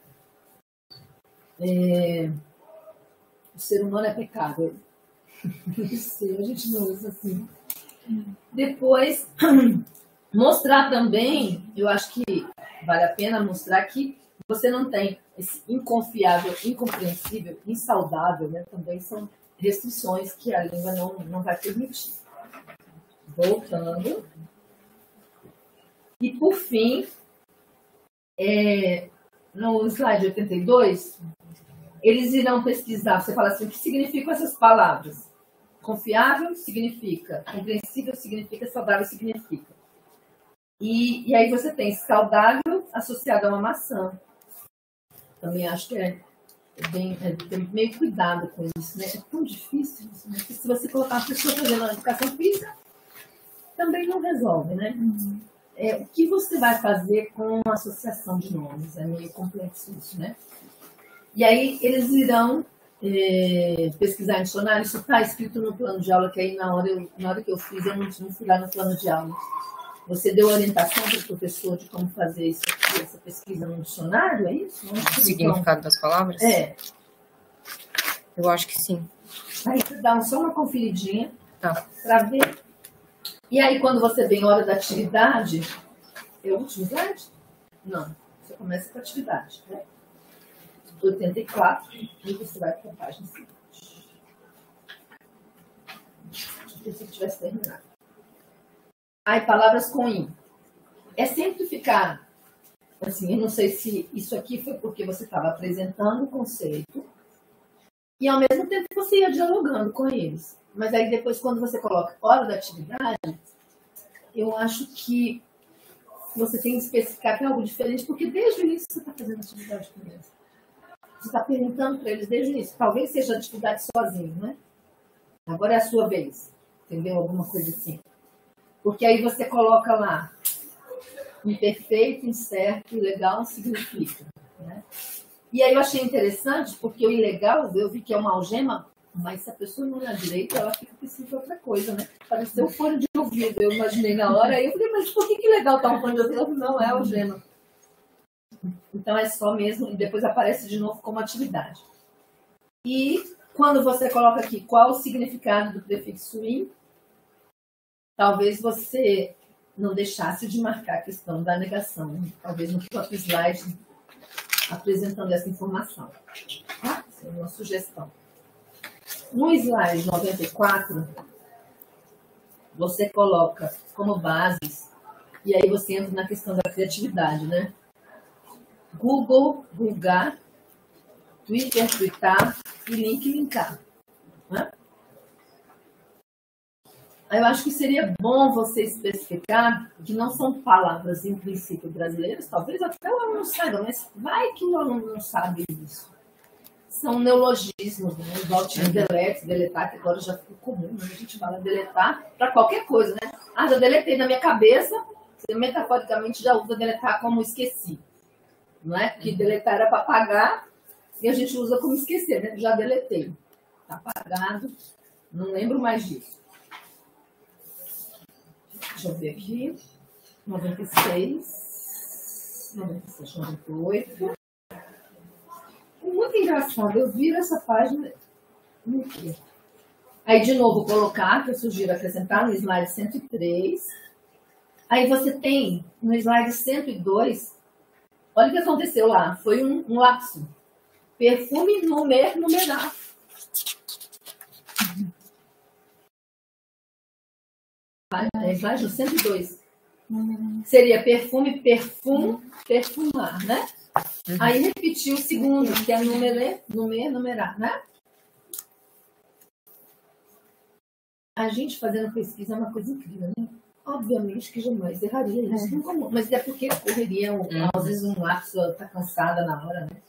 É... O ser humano é pecável. A gente não usa assim. Depois, mostrar também, eu acho que vale a pena mostrar que você não tem esse inconfiável, incompreensível, insaudável, né? Também são restrições que a língua não, não vai permitir. Voltando. E, por fim, é, no slide oitenta e dois, eles irão pesquisar, você fala assim, o que significam essas palavras? Confiável significa, compreensível significa, saudável significa. E, e aí você tem saudável associado a uma maçã. Também acho que é, é bem, é, tem meio cuidado com isso, né? É tão difícil isso, né? Porque se você colocar uma pessoa fazendo uma educação física, também não resolve, né? Uhum. É, o que você vai fazer com a associação de nomes? É meio complexo isso, né? E aí eles irão é, pesquisar em dicionário. Isso está escrito no plano de aula, que aí na hora, eu, na hora que eu fiz, eu não, não fui lá no plano de aula. Você deu orientação para o professor de como fazer isso aqui, essa pesquisa no dicionário, é isso?
O significado das palavras?
É.
Eu acho que sim.
Aí você dá só uma conferidinha
tá.
para ver. E aí, quando você vem a hora da atividade, é o último slide? Não, você começa com a atividade. Né? oitenta e quatro, e você vai para a página seguinte. Eu pensei que tivesse terminado. Aí, palavras com in. É sempre ficar, assim, eu não sei se isso aqui foi porque você estava apresentando o conceito e, ao mesmo tempo, você ia dialogando com eles. Mas aí depois, quando você coloca hora da atividade, eu acho que você tem que especificar que é algo diferente, porque desde o início você está fazendo atividade com eles. Você está perguntando para eles desde o início. Talvez seja atividade sozinho, né? Agora é a sua vez. Entendeu? Alguma coisa assim. Porque aí você coloca lá imperfeito, incerto, ilegal significa. Né? E aí eu achei interessante, porque o ilegal, eu vi que é uma algema. Mas se a pessoa não olhar direito, ela fica pensando em outra coisa, né? Pareceu um fone de ouvido, eu imaginei na hora. Aí eu falei, mas por que que legal tá um fone de ouvido? Não, é algema. Então é só mesmo, e depois aparece de novo como atividade. E quando você coloca aqui qual o significado do prefixo in, talvez você não deixasse de marcar a questão da negação. Talvez no próprio slide apresentando essa informação. Tá? Essa é uma sugestão. No slide noventa e quatro, você coloca como bases, e aí você entra na questão da criatividade, né? Google, Googar, Twitter, Twittar e Link, linkar. Né? Eu acho que seria bom você especificar que não são palavras, em princípio, brasileiras, talvez até o aluno saiba, mas vai que o aluno não sabe isso. São neologismos, né? Igual tinha delete, deletar, que agora já ficou comum, né? A gente fala deletar para qualquer coisa, né? Ah, já deletei na minha cabeça, você metaforicamente já usa deletar como esqueci. Não é? Porque deletar era para apagar e a gente usa como esquecer, né? Já deletei. Está apagado, não lembro mais disso. Deixa eu ver aqui. noventa e seis, noventa e sete, noventa e oito. Muito engraçado, eu viro essa página. Aí, de novo, colocar, que eu sugiro acrescentar no slide cento e três. Aí você tem no slide cento e dois. Olha o que aconteceu lá. Foi um, um lapso. Perfume, numer, numerar. É, slide cento e dois. Seria perfume, perfum, perfumar, né? Uhum. Aí repetiu o segundo, que é numeré, numer, numerar, né? A gente fazendo pesquisa é uma coisa incrível, né? Obviamente que jamais erraria isso, é. Não, mas é porque ocorreria, um, uhum. às vezes, um lapso, tá cansada na hora, né?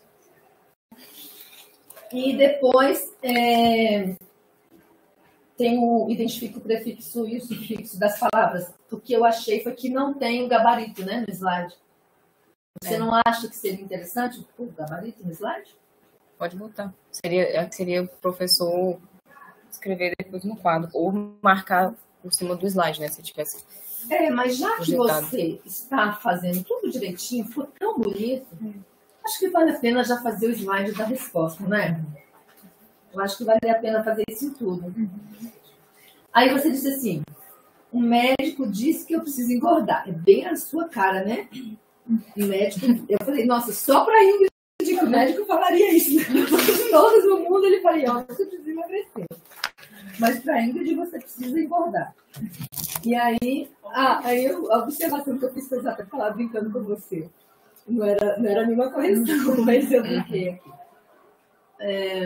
E depois, é, tem o, identifica o prefixo e o sufixo das palavras. O que eu achei foi que não tem o gabarito, né, no slide. Você é. não acha que seria interessante o gabarito no slide?
Pode botar. Seria, seria o professor escrever depois no quadro, ou marcar por cima do slide, né, se tivesse.
É, mas já projetado. Que você está fazendo tudo direitinho, ficou tão bonito, hum. acho que vale a pena já fazer o slide da resposta, né? Eu acho que vale a pena fazer isso em tudo. Uhum. Aí você disse assim, o médico disse que eu preciso engordar. É bem a sua cara, né? O médico, eu falei, nossa, só para Ingrid que o médico falaria isso. Todos no mundo ele falaria, ó, você precisa emagrecer. Mas para Ingrid você precisa engordar. E aí, ah, aí eu, a observação que eu fiz foi exatamente falar brincando com você. Não era, não era nenhuma correção, mas eu brinquei aqui. É,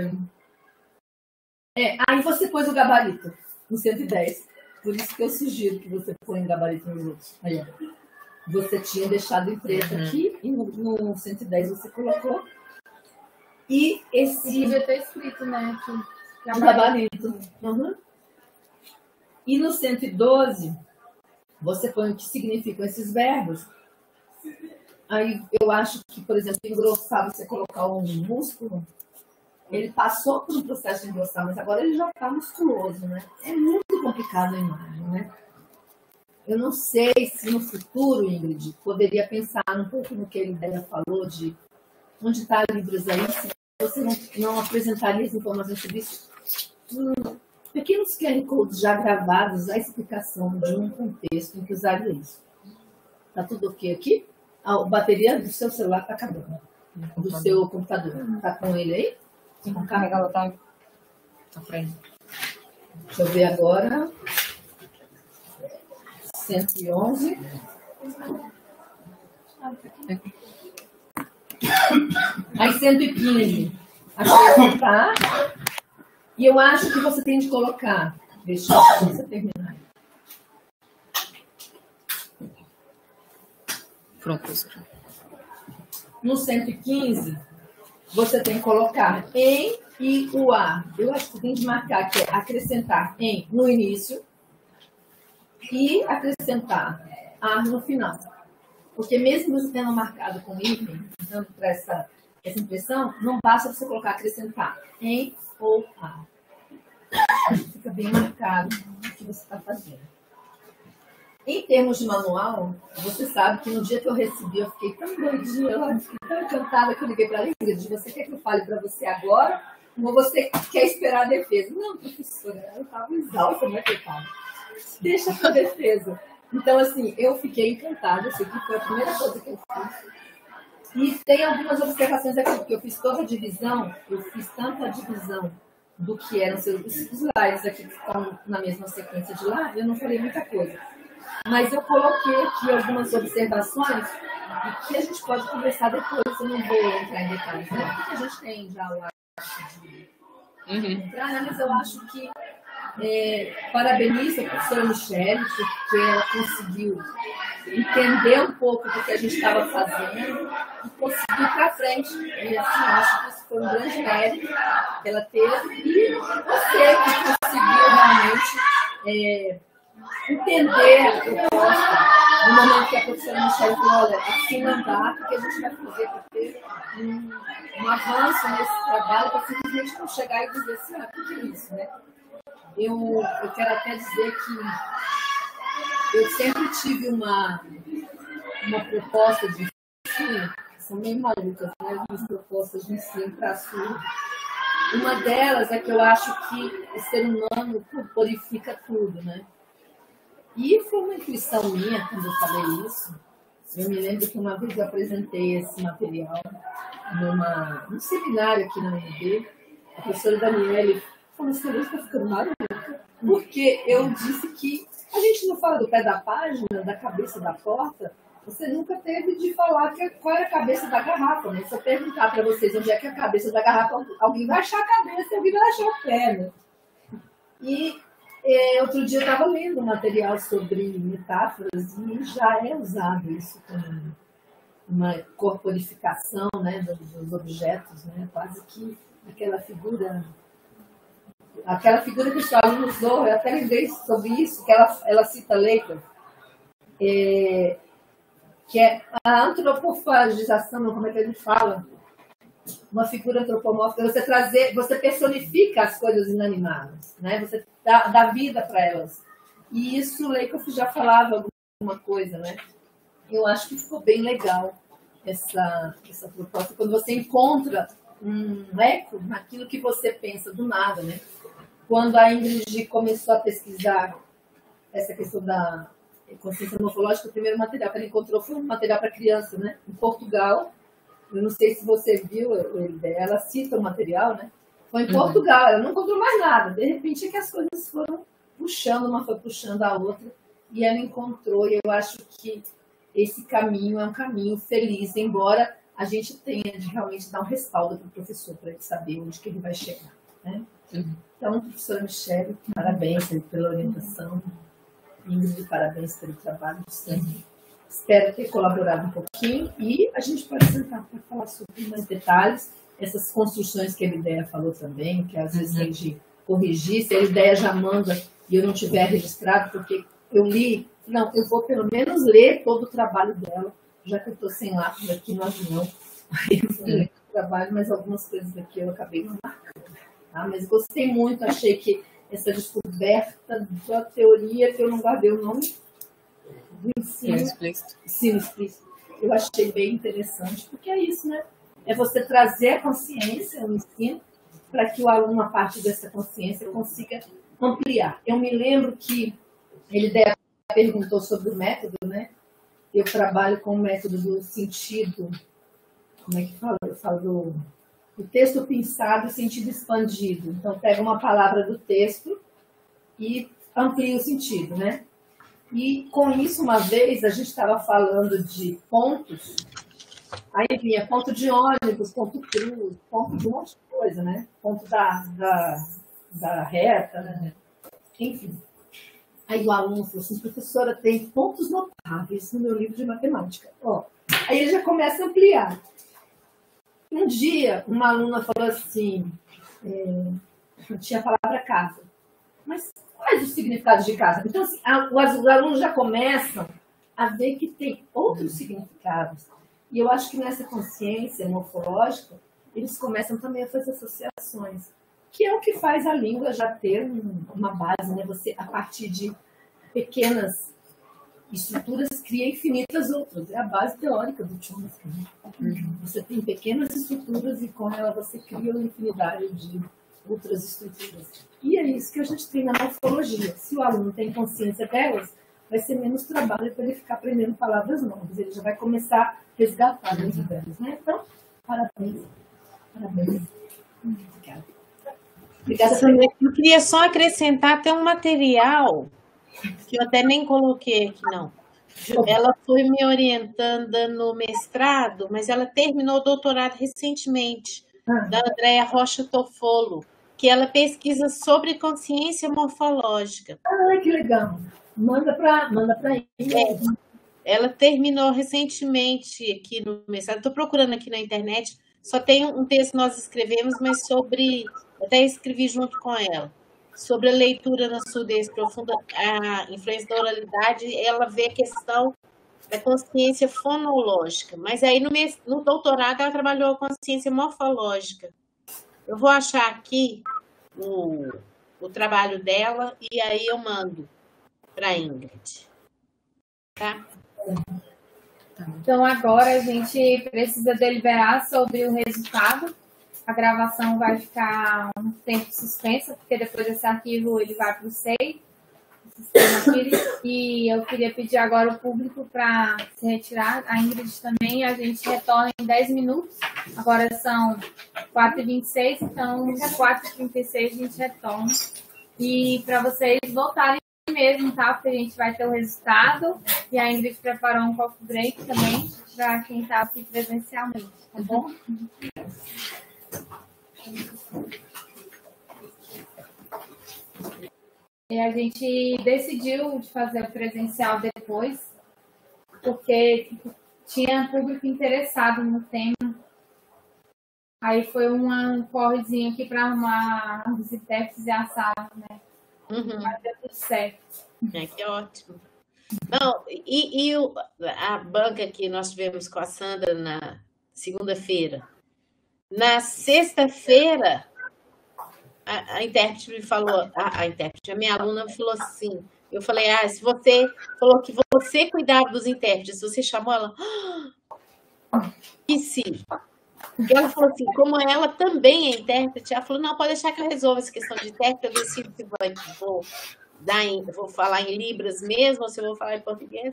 é, aí você pôs o gabarito no cento e dez. Por isso que eu sugiro que você põe o gabarito nos outros. Aí, ó. Você tinha deixado em preto uhum. aqui, e no, no cento e dez você colocou. E esse.
Devia ter escrito, né? Que,
o gabarito. Uhum. E no cento e doze, você põe o que significam esses verbos. Aí eu acho que, por exemplo, engrossar, você colocar um músculo, ele passou por um processo de engrossar, mas agora ele já está musculoso, né? É muito complicado a imagem, né? Eu não sei se no futuro, Ingrid, poderia pensar um pouco no que a Lidéia falou de onde está livros aí, se você não, não apresentaria as informações sobre isso. Hum, pequenos Q R Codes já gravados, a explicação de um contexto em que usaria isso. Tá tudo ok aqui? A bateria do seu celular está acabando. Do seu computador. Está com ele aí?
Sim, carregá-la tá, tá pra ele.
Deixa eu ver agora. cento e onze. Aí cento e quinze. Acrescentar. E eu acho que você tem de colocar. Deixa eu você terminar.
Pronto, professor.
No cento e quinze, você tem que colocar em e o a. Eu acho que você tem de marcar que é acrescentar em no início e acrescentar a no final. Porque mesmo você tendo marcado com item, dando para essa, essa impressão, não basta você colocar acrescentar em ou a. Fica bem marcado o que você está fazendo. Em termos de manual, você sabe que no dia que eu recebi, eu fiquei tão doidinha, eu fiquei tão encantada que eu liguei para a Ingrid. Você quer que eu fale para você agora? Ou você quer esperar a defesa? Não, professora, eu estava exausta, né, coitada? Deixa para a defesa. Então, assim, eu fiquei encantada. Isso aqui foi a primeira coisa que eu fiz. E tem algumas observações aqui, porque eu fiz toda a divisão, eu fiz tanto a divisão do que eram seus slides aqui que estão na mesma sequência de lá, eu não falei muita coisa. Mas eu coloquei aqui algumas observações que a gente pode conversar depois, eu não vou entrar em detalhes, né? Porque a gente tem já o hábito de uhum. entrar, né? Mas eu acho que é, parabenizo a professora Michele, porque ela conseguiu entender um pouco do que a gente estava fazendo e conseguir ir para frente. E assim, acho que isso foi um grande mérito que ela teve. E você que conseguiu realmente é, entender a proposta no momento que a professora Michele falou, olha, assim não dá, porque a gente vai fazer para ter um, um avanço nesse trabalho, para simplesmente não chegar e dizer assim, ah, o que é isso, né? Eu, eu quero até dizer que eu sempre tive uma, uma proposta de ensino, que são meio malucas, né? As propostas de ensino para a surdo. Uma delas é que eu acho que o ser humano purifica tudo, né? E foi uma intuição minha quando eu falei isso. Eu me lembro que uma vez eu apresentei esse material numa, num seminário aqui na U N B. A professora Daniele falou assim, você está ficando maluca? Porque eu disse que a gente não fala do pé da página, da cabeça da porta. Você nunca teve de falar que, qual era a cabeça da garrafa. Né? Se eu perguntar para vocês onde é que é a cabeça da garrafa, alguém vai achar a cabeça e alguém vai achar o pé. Né? E é, outro dia eu estava lendo um material sobre metáforas e já é usado isso como uma corporificação, né, dos, dos objetos, né? Quase que aquela figura... Aquela figura que o seu aluno usou, eu até lembrei sobre isso, que ela, ela cita Lacan, é, que é a antropofagização, como é que a gente fala? Uma figura antropomórfica, você trazer, você personifica as coisas inanimadas, né? Você dá, dá vida para elas. E isso, Lacan já falava alguma coisa, né? Eu acho que ficou bem legal essa, essa proposta, quando você encontra um eco naquilo que você pensa do nada, né? Quando a Ingrid começou a pesquisar essa questão da consciência morfológica, o primeiro material que ela encontrou foi um material para criança, né? Em Portugal. Eu não sei se você viu, ela cita o material, né? Foi em Portugal, uhum. Ela não encontrou mais nada. De repente é que as coisas foram puxando, uma foi puxando a outra, e ela encontrou, e eu acho que esse caminho é um caminho feliz, embora a gente tenha de realmente dar um respaldo para o professor, para ele saber onde que ele vai chegar, né? Uhum. Então, professora Michele, parabéns pela orientação. Ingrid, parabéns pelo trabalho de sempre. Espero ter colaborado um pouquinho e a gente pode sentar para falar sobre mais detalhes. Essas construções que a Elideia falou também, que às vezes tem de corrigir. Se a Elideia já manda e eu não tiver registrado, porque eu li, não, eu vou pelo menos ler todo o trabalho dela, já que eu estou sem lápis aqui no avião. Aí eu vou ler o trabalho, mas algumas coisas aqui eu acabei não marcando. Tá? Mas gostei muito, achei que essa descoberta da teoria, que eu não guardei o nome, do ensino, ensino explícito, eu achei bem interessante, porque é isso, né? É você trazer a consciência no ensino para que o aluno, a partir dessa consciência, consiga ampliar. Eu me lembro que ele perguntou sobre o método, né? Eu trabalho com o método do sentido, como é que fala? Eu falo do, do texto pensado e sentido expandido. Então, pega uma palavra do texto e amplia o sentido, né? E com isso, uma vez, a gente estava falando de pontos, aí vinha ponto de ônibus, ponto cruz, ponto de um monte de coisa, né? Ponto da, da, da reta, né? Enfim. Aí o aluno falou assim, professora, tem pontos notáveis no meu livro de matemática. Ó, aí ele já começa a ampliar. Um dia, uma aluna falou assim, é, tinha a palavra casa, mas quais os significados de casa? Então, assim, a, os alunos já começam a ver que tem outros significados. E eu acho que nessa consciência morfológica, eles começam também a fazer associações, que é o que faz a língua já ter um, uma base, né? Você, a partir de pequenas estruturas, cria infinitas outras. É a base teórica do Chomsky. Uhum. Você tem pequenas estruturas e com ela você cria uma infinidade de outras estruturas. E é isso que a gente tem na morfologia. Se o aluno tem consciência delas, vai ser menos trabalho para ele ficar aprendendo palavras novas. Ele já vai começar a resgatar dentro delas, né? Então, parabéns. Parabéns. Obrigada. Obrigada.
Eu queria só acrescentar até um material que eu até nem coloquei aqui, não. Ela foi me orientando no mestrado, mas ela terminou o doutorado recentemente, ah. da Andréa Rocha Toffolo, que ela pesquisa sobre consciência morfológica.
Ah, que legal. Manda para manda para aí.
É, ela terminou recentemente aqui no mestrado. Estou procurando aqui na internet. Só tem um texto que nós escrevemos, mas sobre... Até escrevi junto com ela. Sobre a leitura na surdez profunda, a influência da oralidade, ela vê a questão da consciência fonológica. Mas aí no, no doutorado ela trabalhou a consciência morfológica. Eu vou achar aqui o, o trabalho dela e aí eu mando para a Ingrid. Tá?
Então, agora a gente precisa deliberar sobre o resultado. A gravação vai ficar um tempo suspensa, porque depois desse arquivo ele vai para o S E I. E eu queria pedir agora o público para se retirar. A Ingrid também, a gente retorna em dez minutos. Agora são quatro e vinte e seis, então às quatro e trinta e seis a gente retorna. E para vocês voltarem mesmo, tá? Porque a gente vai ter o resultado. E a Ingrid preparou um coffee break também para quem está aqui presencialmente, tá bom? E a gente decidiu de fazer o presencial depois, porque tinha público interessado no tema. Aí foi uma, um correzinho aqui para arrumar os intérpretes e a sala, né?
Uhum.
Mas deu tudo certo.
É, que ótimo. Não, e, e o, a banca que nós tivemos com a Sandra na segunda-feira. Na sexta-feira, a, a intérprete me falou, a, a intérprete, a minha aluna me falou assim, eu falei, ah, se você falou que você cuidava dos intérpretes, você chamou ela, ah, e sim. E ela falou assim, como ela também é intérprete, ela falou, não, pode deixar que eu resolva essa questão de intérprete, eu decido se vou, vou, dar em, vou falar em Libras mesmo, ou se eu vou falar em português.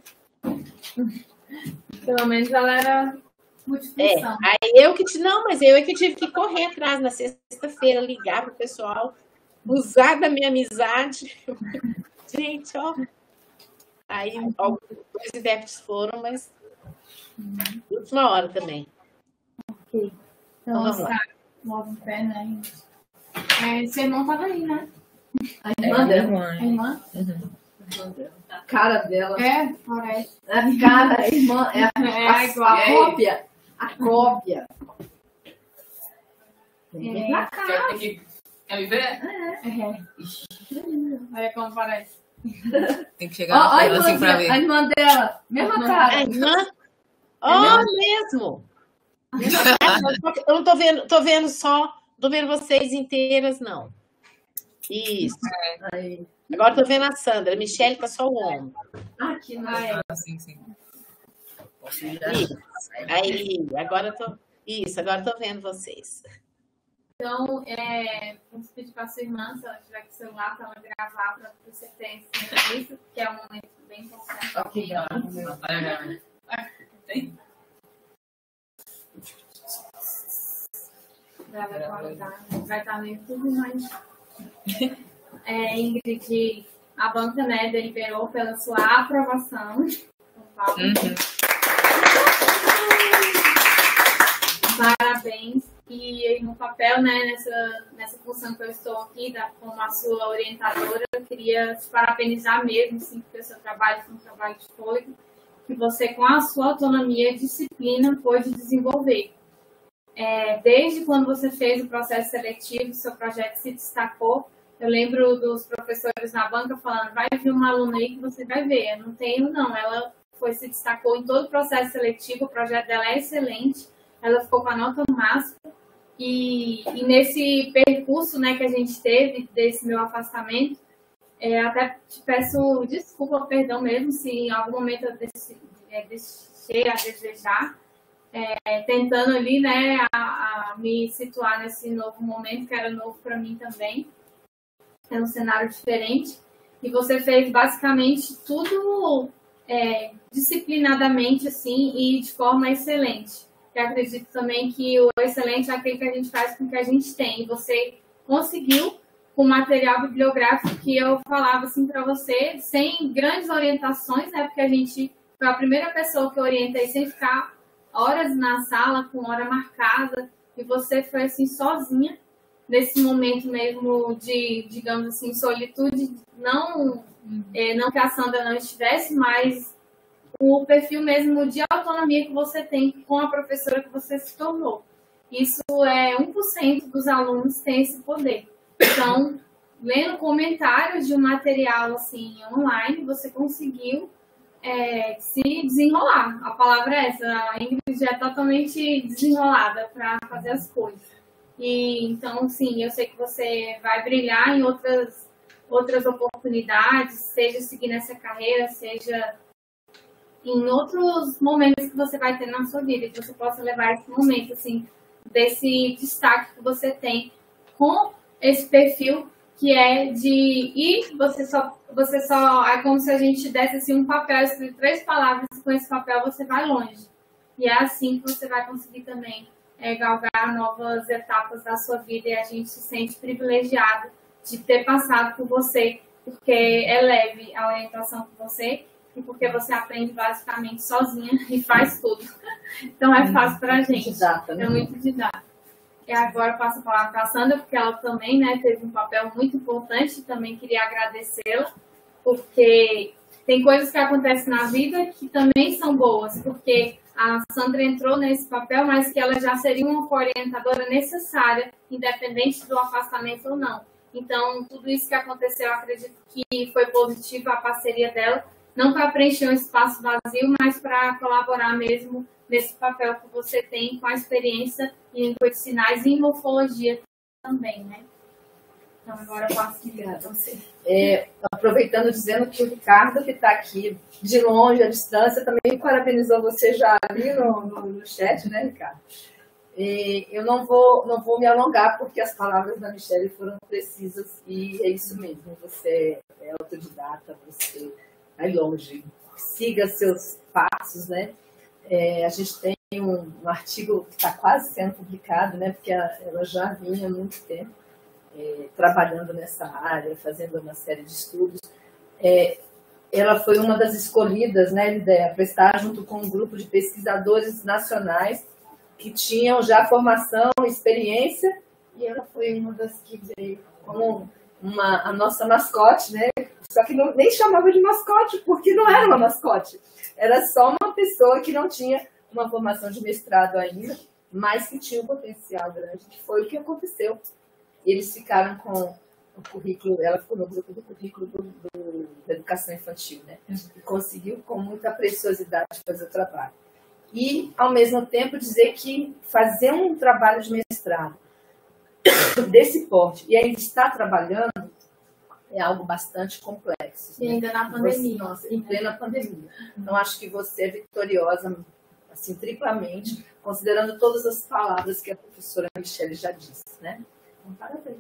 Pelo menos ela era multifunção.
É, aí eu que te, não, mas eu é que tive que correr atrás na sexta-feira, ligar para o pessoal, usar da minha amizade. Gente, ó. Aí alguns intérpretes foram, mas uhum. última hora também.
Ok. Então, vamos lá. Move o pé, né? É, seu irmão estava aí, né?
A irmã
é,
dela.
A irmã?
Uhum. A cara dela.
É, parece.
A cara, a irmã, é a,
é,
a,
igual.
a cópia. A cópia.
É. Na cara.
Quer, quer, quer me ver?
É. é. Olha como parece.
Tem que chegar oh,
a
assim pra ver.
A irmã dela, mesma
irmã,
cara.
A irmã? Ó, oh, mesmo. Eu não tô vendo, tô vendo só, tô vendo vocês inteiras, não. Isso.
É.
Agora tô vendo a Sandra. A Michelle tá só o ombro.
Ah, que nice.
Ah, sim, sim.
Isso. Aí, agora eu tô. Isso, agora eu tô vendo vocês.
Então, é, vamos pedir para a sua irmã, se ela tiver com o celular, para ela gravar, para você ter esse isso, que é um momento bem importante.
Ok, tem?
Vai estar no YouTube, mas é, Ingrid, a banca, né, deliberou pela sua aprovação.
Uhum.
Parabéns. E no papel, né, nessa, nessa função que eu estou aqui, da, como a sua orientadora, eu queria te parabenizar mesmo, sim, porque o seu trabalho foi um trabalho de fôlego, que você, com a sua autonomia e disciplina, pôde desenvolver. É, desde quando você fez o processo seletivo, o seu projeto se destacou. Eu lembro dos professores na banca falando, vai vir uma aluna aí que você vai ver. Eu não tenho, não. Ela foi, se destacou em todo o processo seletivo, o projeto dela é excelente. Ela ficou com a nota máxima. E, e nesse percurso, né, que a gente teve, desse meu afastamento, é, até te peço desculpa, perdão mesmo, se em algum momento eu deixei, é, deixei a desejar. É, tentando ali, né, a, a me situar nesse novo momento, que era novo para mim também. É um cenário diferente. E você fez basicamente tudo é, disciplinadamente, assim, e de forma excelente. Eu acredito também que o excelente é aquele que a gente faz com o que a gente tem. E você conseguiu com material bibliográfico que eu falava assim para você, sem grandes orientações, né? Porque a gente foi a primeira pessoa que eu orientei sem ficar horas na sala, com hora marcada, e você foi assim sozinha, nesse momento mesmo de, digamos assim, solitude, não, é, não que a Sandra não estivesse, mas o perfil mesmo de autonomia que você tem com a professora que você se tornou. Isso é um por cento dos alunos tem esse poder. Então, lendo comentários de um material assim online, você conseguiu é, se desenrolar. A palavra é essa, a Ingrid é totalmente desenrolada para fazer as coisas. E então, sim, eu sei que você vai brilhar em outras, outras oportunidades, seja seguir nessa carreira, seja em outros momentos que você vai ter na sua vida, que você possa levar esse momento, assim, desse destaque que você tem com esse perfil que é de ir, você só, você só, é como se a gente desse assim um papel, escrito três palavras, e com esse papel você vai longe. E é assim que você vai conseguir também é, galgar novas etapas da sua vida, e a gente se sente privilegiado de ter passado por você, porque é leve a orientação com você, e porque você aprende basicamente sozinha e faz tudo. Então é fácil para a gente.
Didata, né?
É muito didático. E agora eu passo a palavra para a Sandra, porque ela também, né, teve um papel muito importante. Também queria agradecê-la, porque tem coisas que acontecem na vida que também são boas, porque a Sandra entrou nesse papel, mas que ela já seria uma orientadora necessária, independente do afastamento ou não. Então, tudo isso que aconteceu, eu acredito que foi positivo a parceria dela, não para preencher um espaço vazio, mas para colaborar mesmo nesse papel que você tem com a experiência em língua de sinais e em morfologia também, né? Então, agora eu passo para você.
É, aproveitando, dizendo que o Ricardo, que está aqui de longe, à distância, também parabenizou você já ali no, no, no chat, né, Ricardo? E eu não vou, não vou me alongar, porque as palavras da Michelle foram precisas, e é isso mesmo, você é autodidata, você vai longe, siga seus passos, né? É, a gente tem um, um artigo que está quase sendo publicado, né? Porque a, ela já vinha há muito tempo é, trabalhando nessa área, fazendo uma série de estudos. É, ela foi uma das escolhidas, né, para estar junto com um grupo de pesquisadores nacionais que tinham já formação, experiência, e ela foi uma das que veio como uma, a nossa mascote, né? Só que não, nem chamava de mascote, porque não era uma mascote. Era só uma pessoa que não tinha uma formação de mestrado ainda, mas que tinha um potencial grande, que foi o que aconteceu. E eles ficaram com o currículo, ela ficou no grupo do currículo do, do, da educação infantil, né? E conseguiu, com muita preciosidade, fazer o trabalho. E, ao mesmo tempo, dizer que fazer um trabalho de mestrado desse porte e ainda estar trabalhando é algo bastante complexo.
E ainda na pandemia.
Você, nossa, em plena pandemia. Então, acho que você é vitoriosa, assim, triplamente, considerando todas as palavras que a professora Michelle já disse, né? Então, parabéns.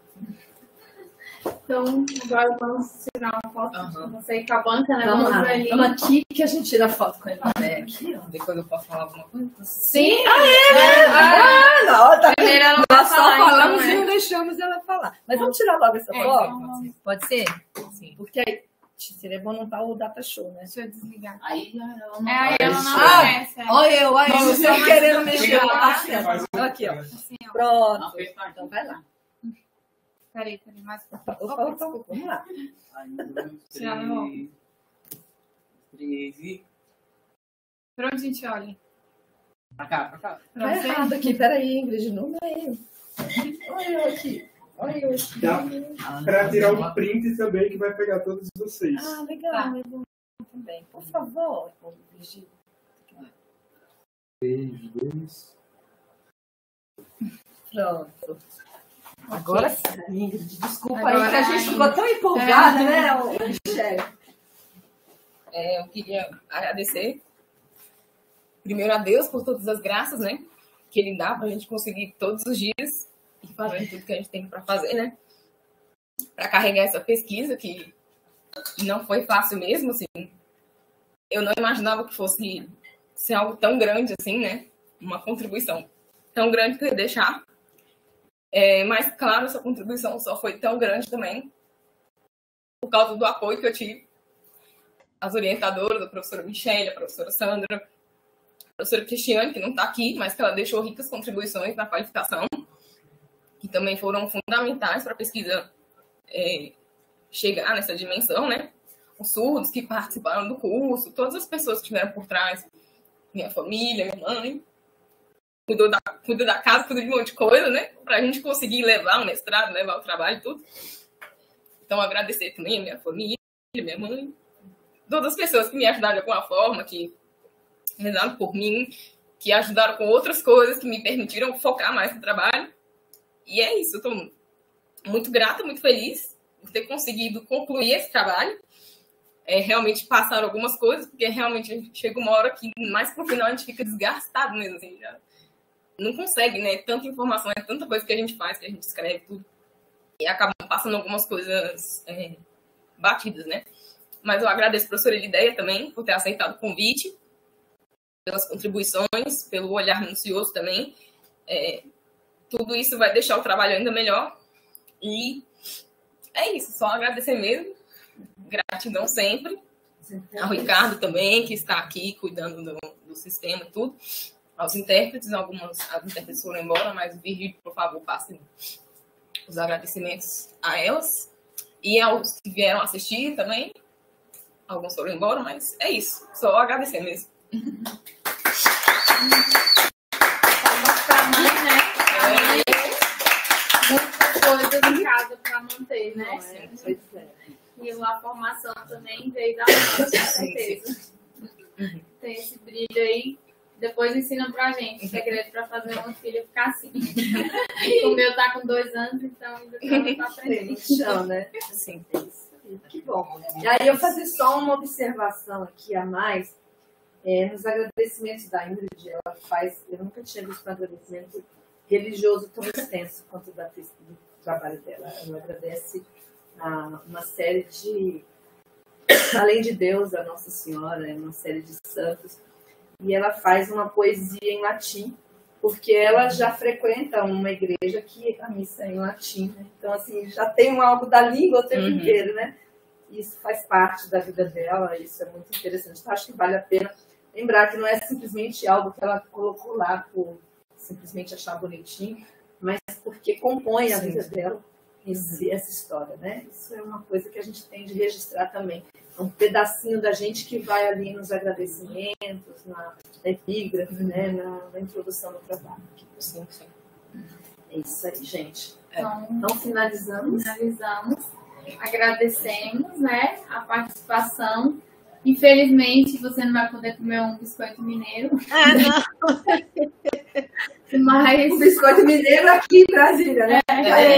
Então, agora vamos tirar uma foto
Uhum.
com você e com a banca, né?
Vamos,
Vamos
lá.
ali.
Vamos aqui que a gente tira foto com ele. É, aqui, ó.
Depois eu posso falar alguma coisa?
Sim!
Ah, é, né? Ah, não, tá.
Primeiro ela não
Nós
vai
só
falar,
falamos
então,
e
né?
não deixamos ela falar. Mas vamos tirar logo essa
É,
foto?
então,
Pode ser?
Sim.
Porque aí seria bom não estar o data show, né?
deixa eu desligar.
Aí ela não
É, aí ela não
Ah,
conhece. é.
Olha eu, olha eu,
Vamos
você
só mais
querendo
um
mexer
pouquinho.
na cena. Aqui, ó.
Assim, ó.
Pronto. Então vai lá.
Peraí, peraí, mais um
Opa,
pouquinho.
opa,
Opa,
opa,
desculpa.
vamos lá.
Tirar na mão.
Três e...
Pra onde a gente olha?
Pra cá, pra cá.
Pra
Tá
você?
errado aqui, peraí, Ingrid, não é eu. Olha eu aqui. Olha eu aqui.
Dá para tirar um print também que vai pegar todos vocês.
Ah, legal,
Tá.
legal. Também. Por favor, Virgínia.
Três, dois.
Pronto. Agora sim, Ingrid, desculpa
Agora
aí que a gente
sim.
ficou tão empolgada,
É.
né, ô, Michelle?
É, eu queria agradecer primeiro a Deus por todas as graças, né? Que Ele dá pra gente conseguir todos os dias e fazer tudo que a gente tem para fazer, né? Para carregar essa pesquisa que não foi fácil mesmo, assim. Eu não imaginava que fosse ser algo tão grande assim, né? Uma contribuição tão grande que eu ia deixar É, mas, claro, essa contribuição só foi tão grande também por causa do apoio que eu tive. As orientadoras, a professora Michele, a professora Sandra, a professora Cristiane, que não está aqui, mas que ela deixou ricas contribuições na qualificação, que também foram fundamentais para a pesquisa é, chegar nessa dimensão, né? Os surdos que participaram do curso, todas as pessoas que estiveram por trás, minha família, minha mãe, cuidou da, cuidou da casa, cuidou de um monte de coisa, né? Para a gente conseguir levar o mestrado, levar o trabalho e tudo. Então, agradecer também a minha família, minha mãe, todas as pessoas que me ajudaram de alguma forma, que rezaram por mim, que ajudaram com outras coisas, que me permitiram focar mais no trabalho. E é isso, eu estou muito grata, muito feliz por ter conseguido concluir esse trabalho. É, realmente passaram algumas coisas, porque realmente chega uma hora que mais pro final a gente fica desgastado mesmo, assim, já não consegue, né? Tanta informação, é tanta coisa que a gente faz, que a gente escreve tudo, e acabam passando algumas coisas é, batidas, né? Mas eu agradeço a professora Elideia também por ter aceitado o convite, pelas contribuições, pelo olhar minucioso também. É, tudo isso vai deixar o trabalho ainda melhor. E é isso, só agradecer mesmo. Gratidão sempre. Ao Ricardo também, que está aqui cuidando do, do sistema e tudo. Aos intérpretes, algumas as intérpretes foram embora, mas o Virgílio, por favor, passe os agradecimentos a elas. E aos que vieram assistir também. Alguns foram embora, mas é isso. Só agradecer mesmo.
Pra mãe, né? Pra mãe, muitas coisas em casa para manter, né?
Pois é.
E a formação também veio da mãe, com certeza. Tem esse brilho aí. Depois ensinam pra gente o segredo para fazer uma filha ficar assim. O meu tá com dois anos, então ainda tá aprendendo.
Chão, né?
Sim.
Que bom. E aí eu fazer só uma observação aqui a mais. É, nos agradecimentos da Ingrid, ela faz, eu nunca tinha visto um agradecimento religioso tão extenso quanto da, do trabalho dela. Ela agradece a uma série de, além de Deus, a Nossa Senhora, uma série de santos, e ela faz uma poesia em latim, porque ela já frequenta uma igreja que a missa é em latim, né? Então, assim, já tem algo da língua o tempo uhum. inteiro, né? Isso faz parte da vida dela, isso é muito interessante. Então, acho que vale a pena lembrar que não é simplesmente algo que ela colocou lá por simplesmente achar bonitinho, mas porque compõe a vida dela esse, essa história, né? Isso é uma coisa que a gente tem de registrar também. É um pedacinho da gente que vai ali nos agradecimentos, na, na epígrafe, uhum. né? na, na introdução do trabalho.
Sim, sim.
É isso aí, gente.
Então,
então finalizamos.
Finalizamos. Agradecemos, né, a participação. Infelizmente, você não vai poder comer um biscoito mineiro.
Ah, não.
Mas...
O biscoito mineiro aqui em Brasília, né?
É,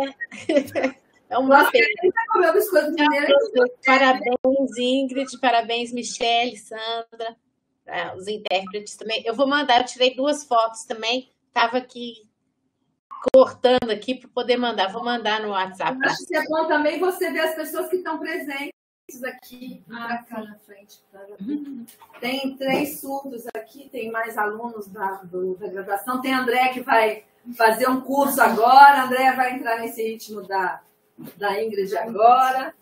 é uma pena.
Comer o biscoito mineiro.
Parabéns, Ingrid. Parabéns, Michele, Sandra. Ah, os intérpretes também. Eu vou mandar, eu tirei duas fotos também. Estava aqui cortando aqui para poder mandar. Vou mandar no WhatsApp.
Eu acho que é bom também você ver as pessoas que estão presentes aqui ah, cá na frente. Uhum. Tem três surdos aqui, tem mais alunos da, do, da graduação. Tem a André que vai fazer um curso agora. A André vai entrar nesse ritmo da, da Ingrid agora.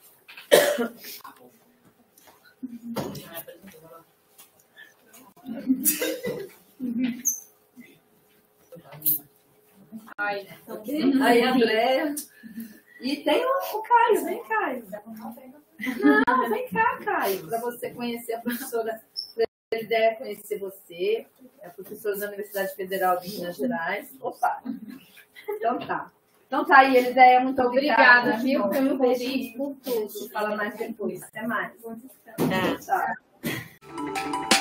Ai,
aí, André. E tem o, o Caio, vem, Caio. Não, vem cá, Caio, para você conhecer a professora, para a ideia conhecer você, é a professora da Universidade Federal de Minas Gerais. Opa! Então tá. Então tá aí, Elideia, muito obrigada.
Obrigada, viu, pelo convite, por tudo.
Fala mais depois. Até mais.
Tá.
Tchau.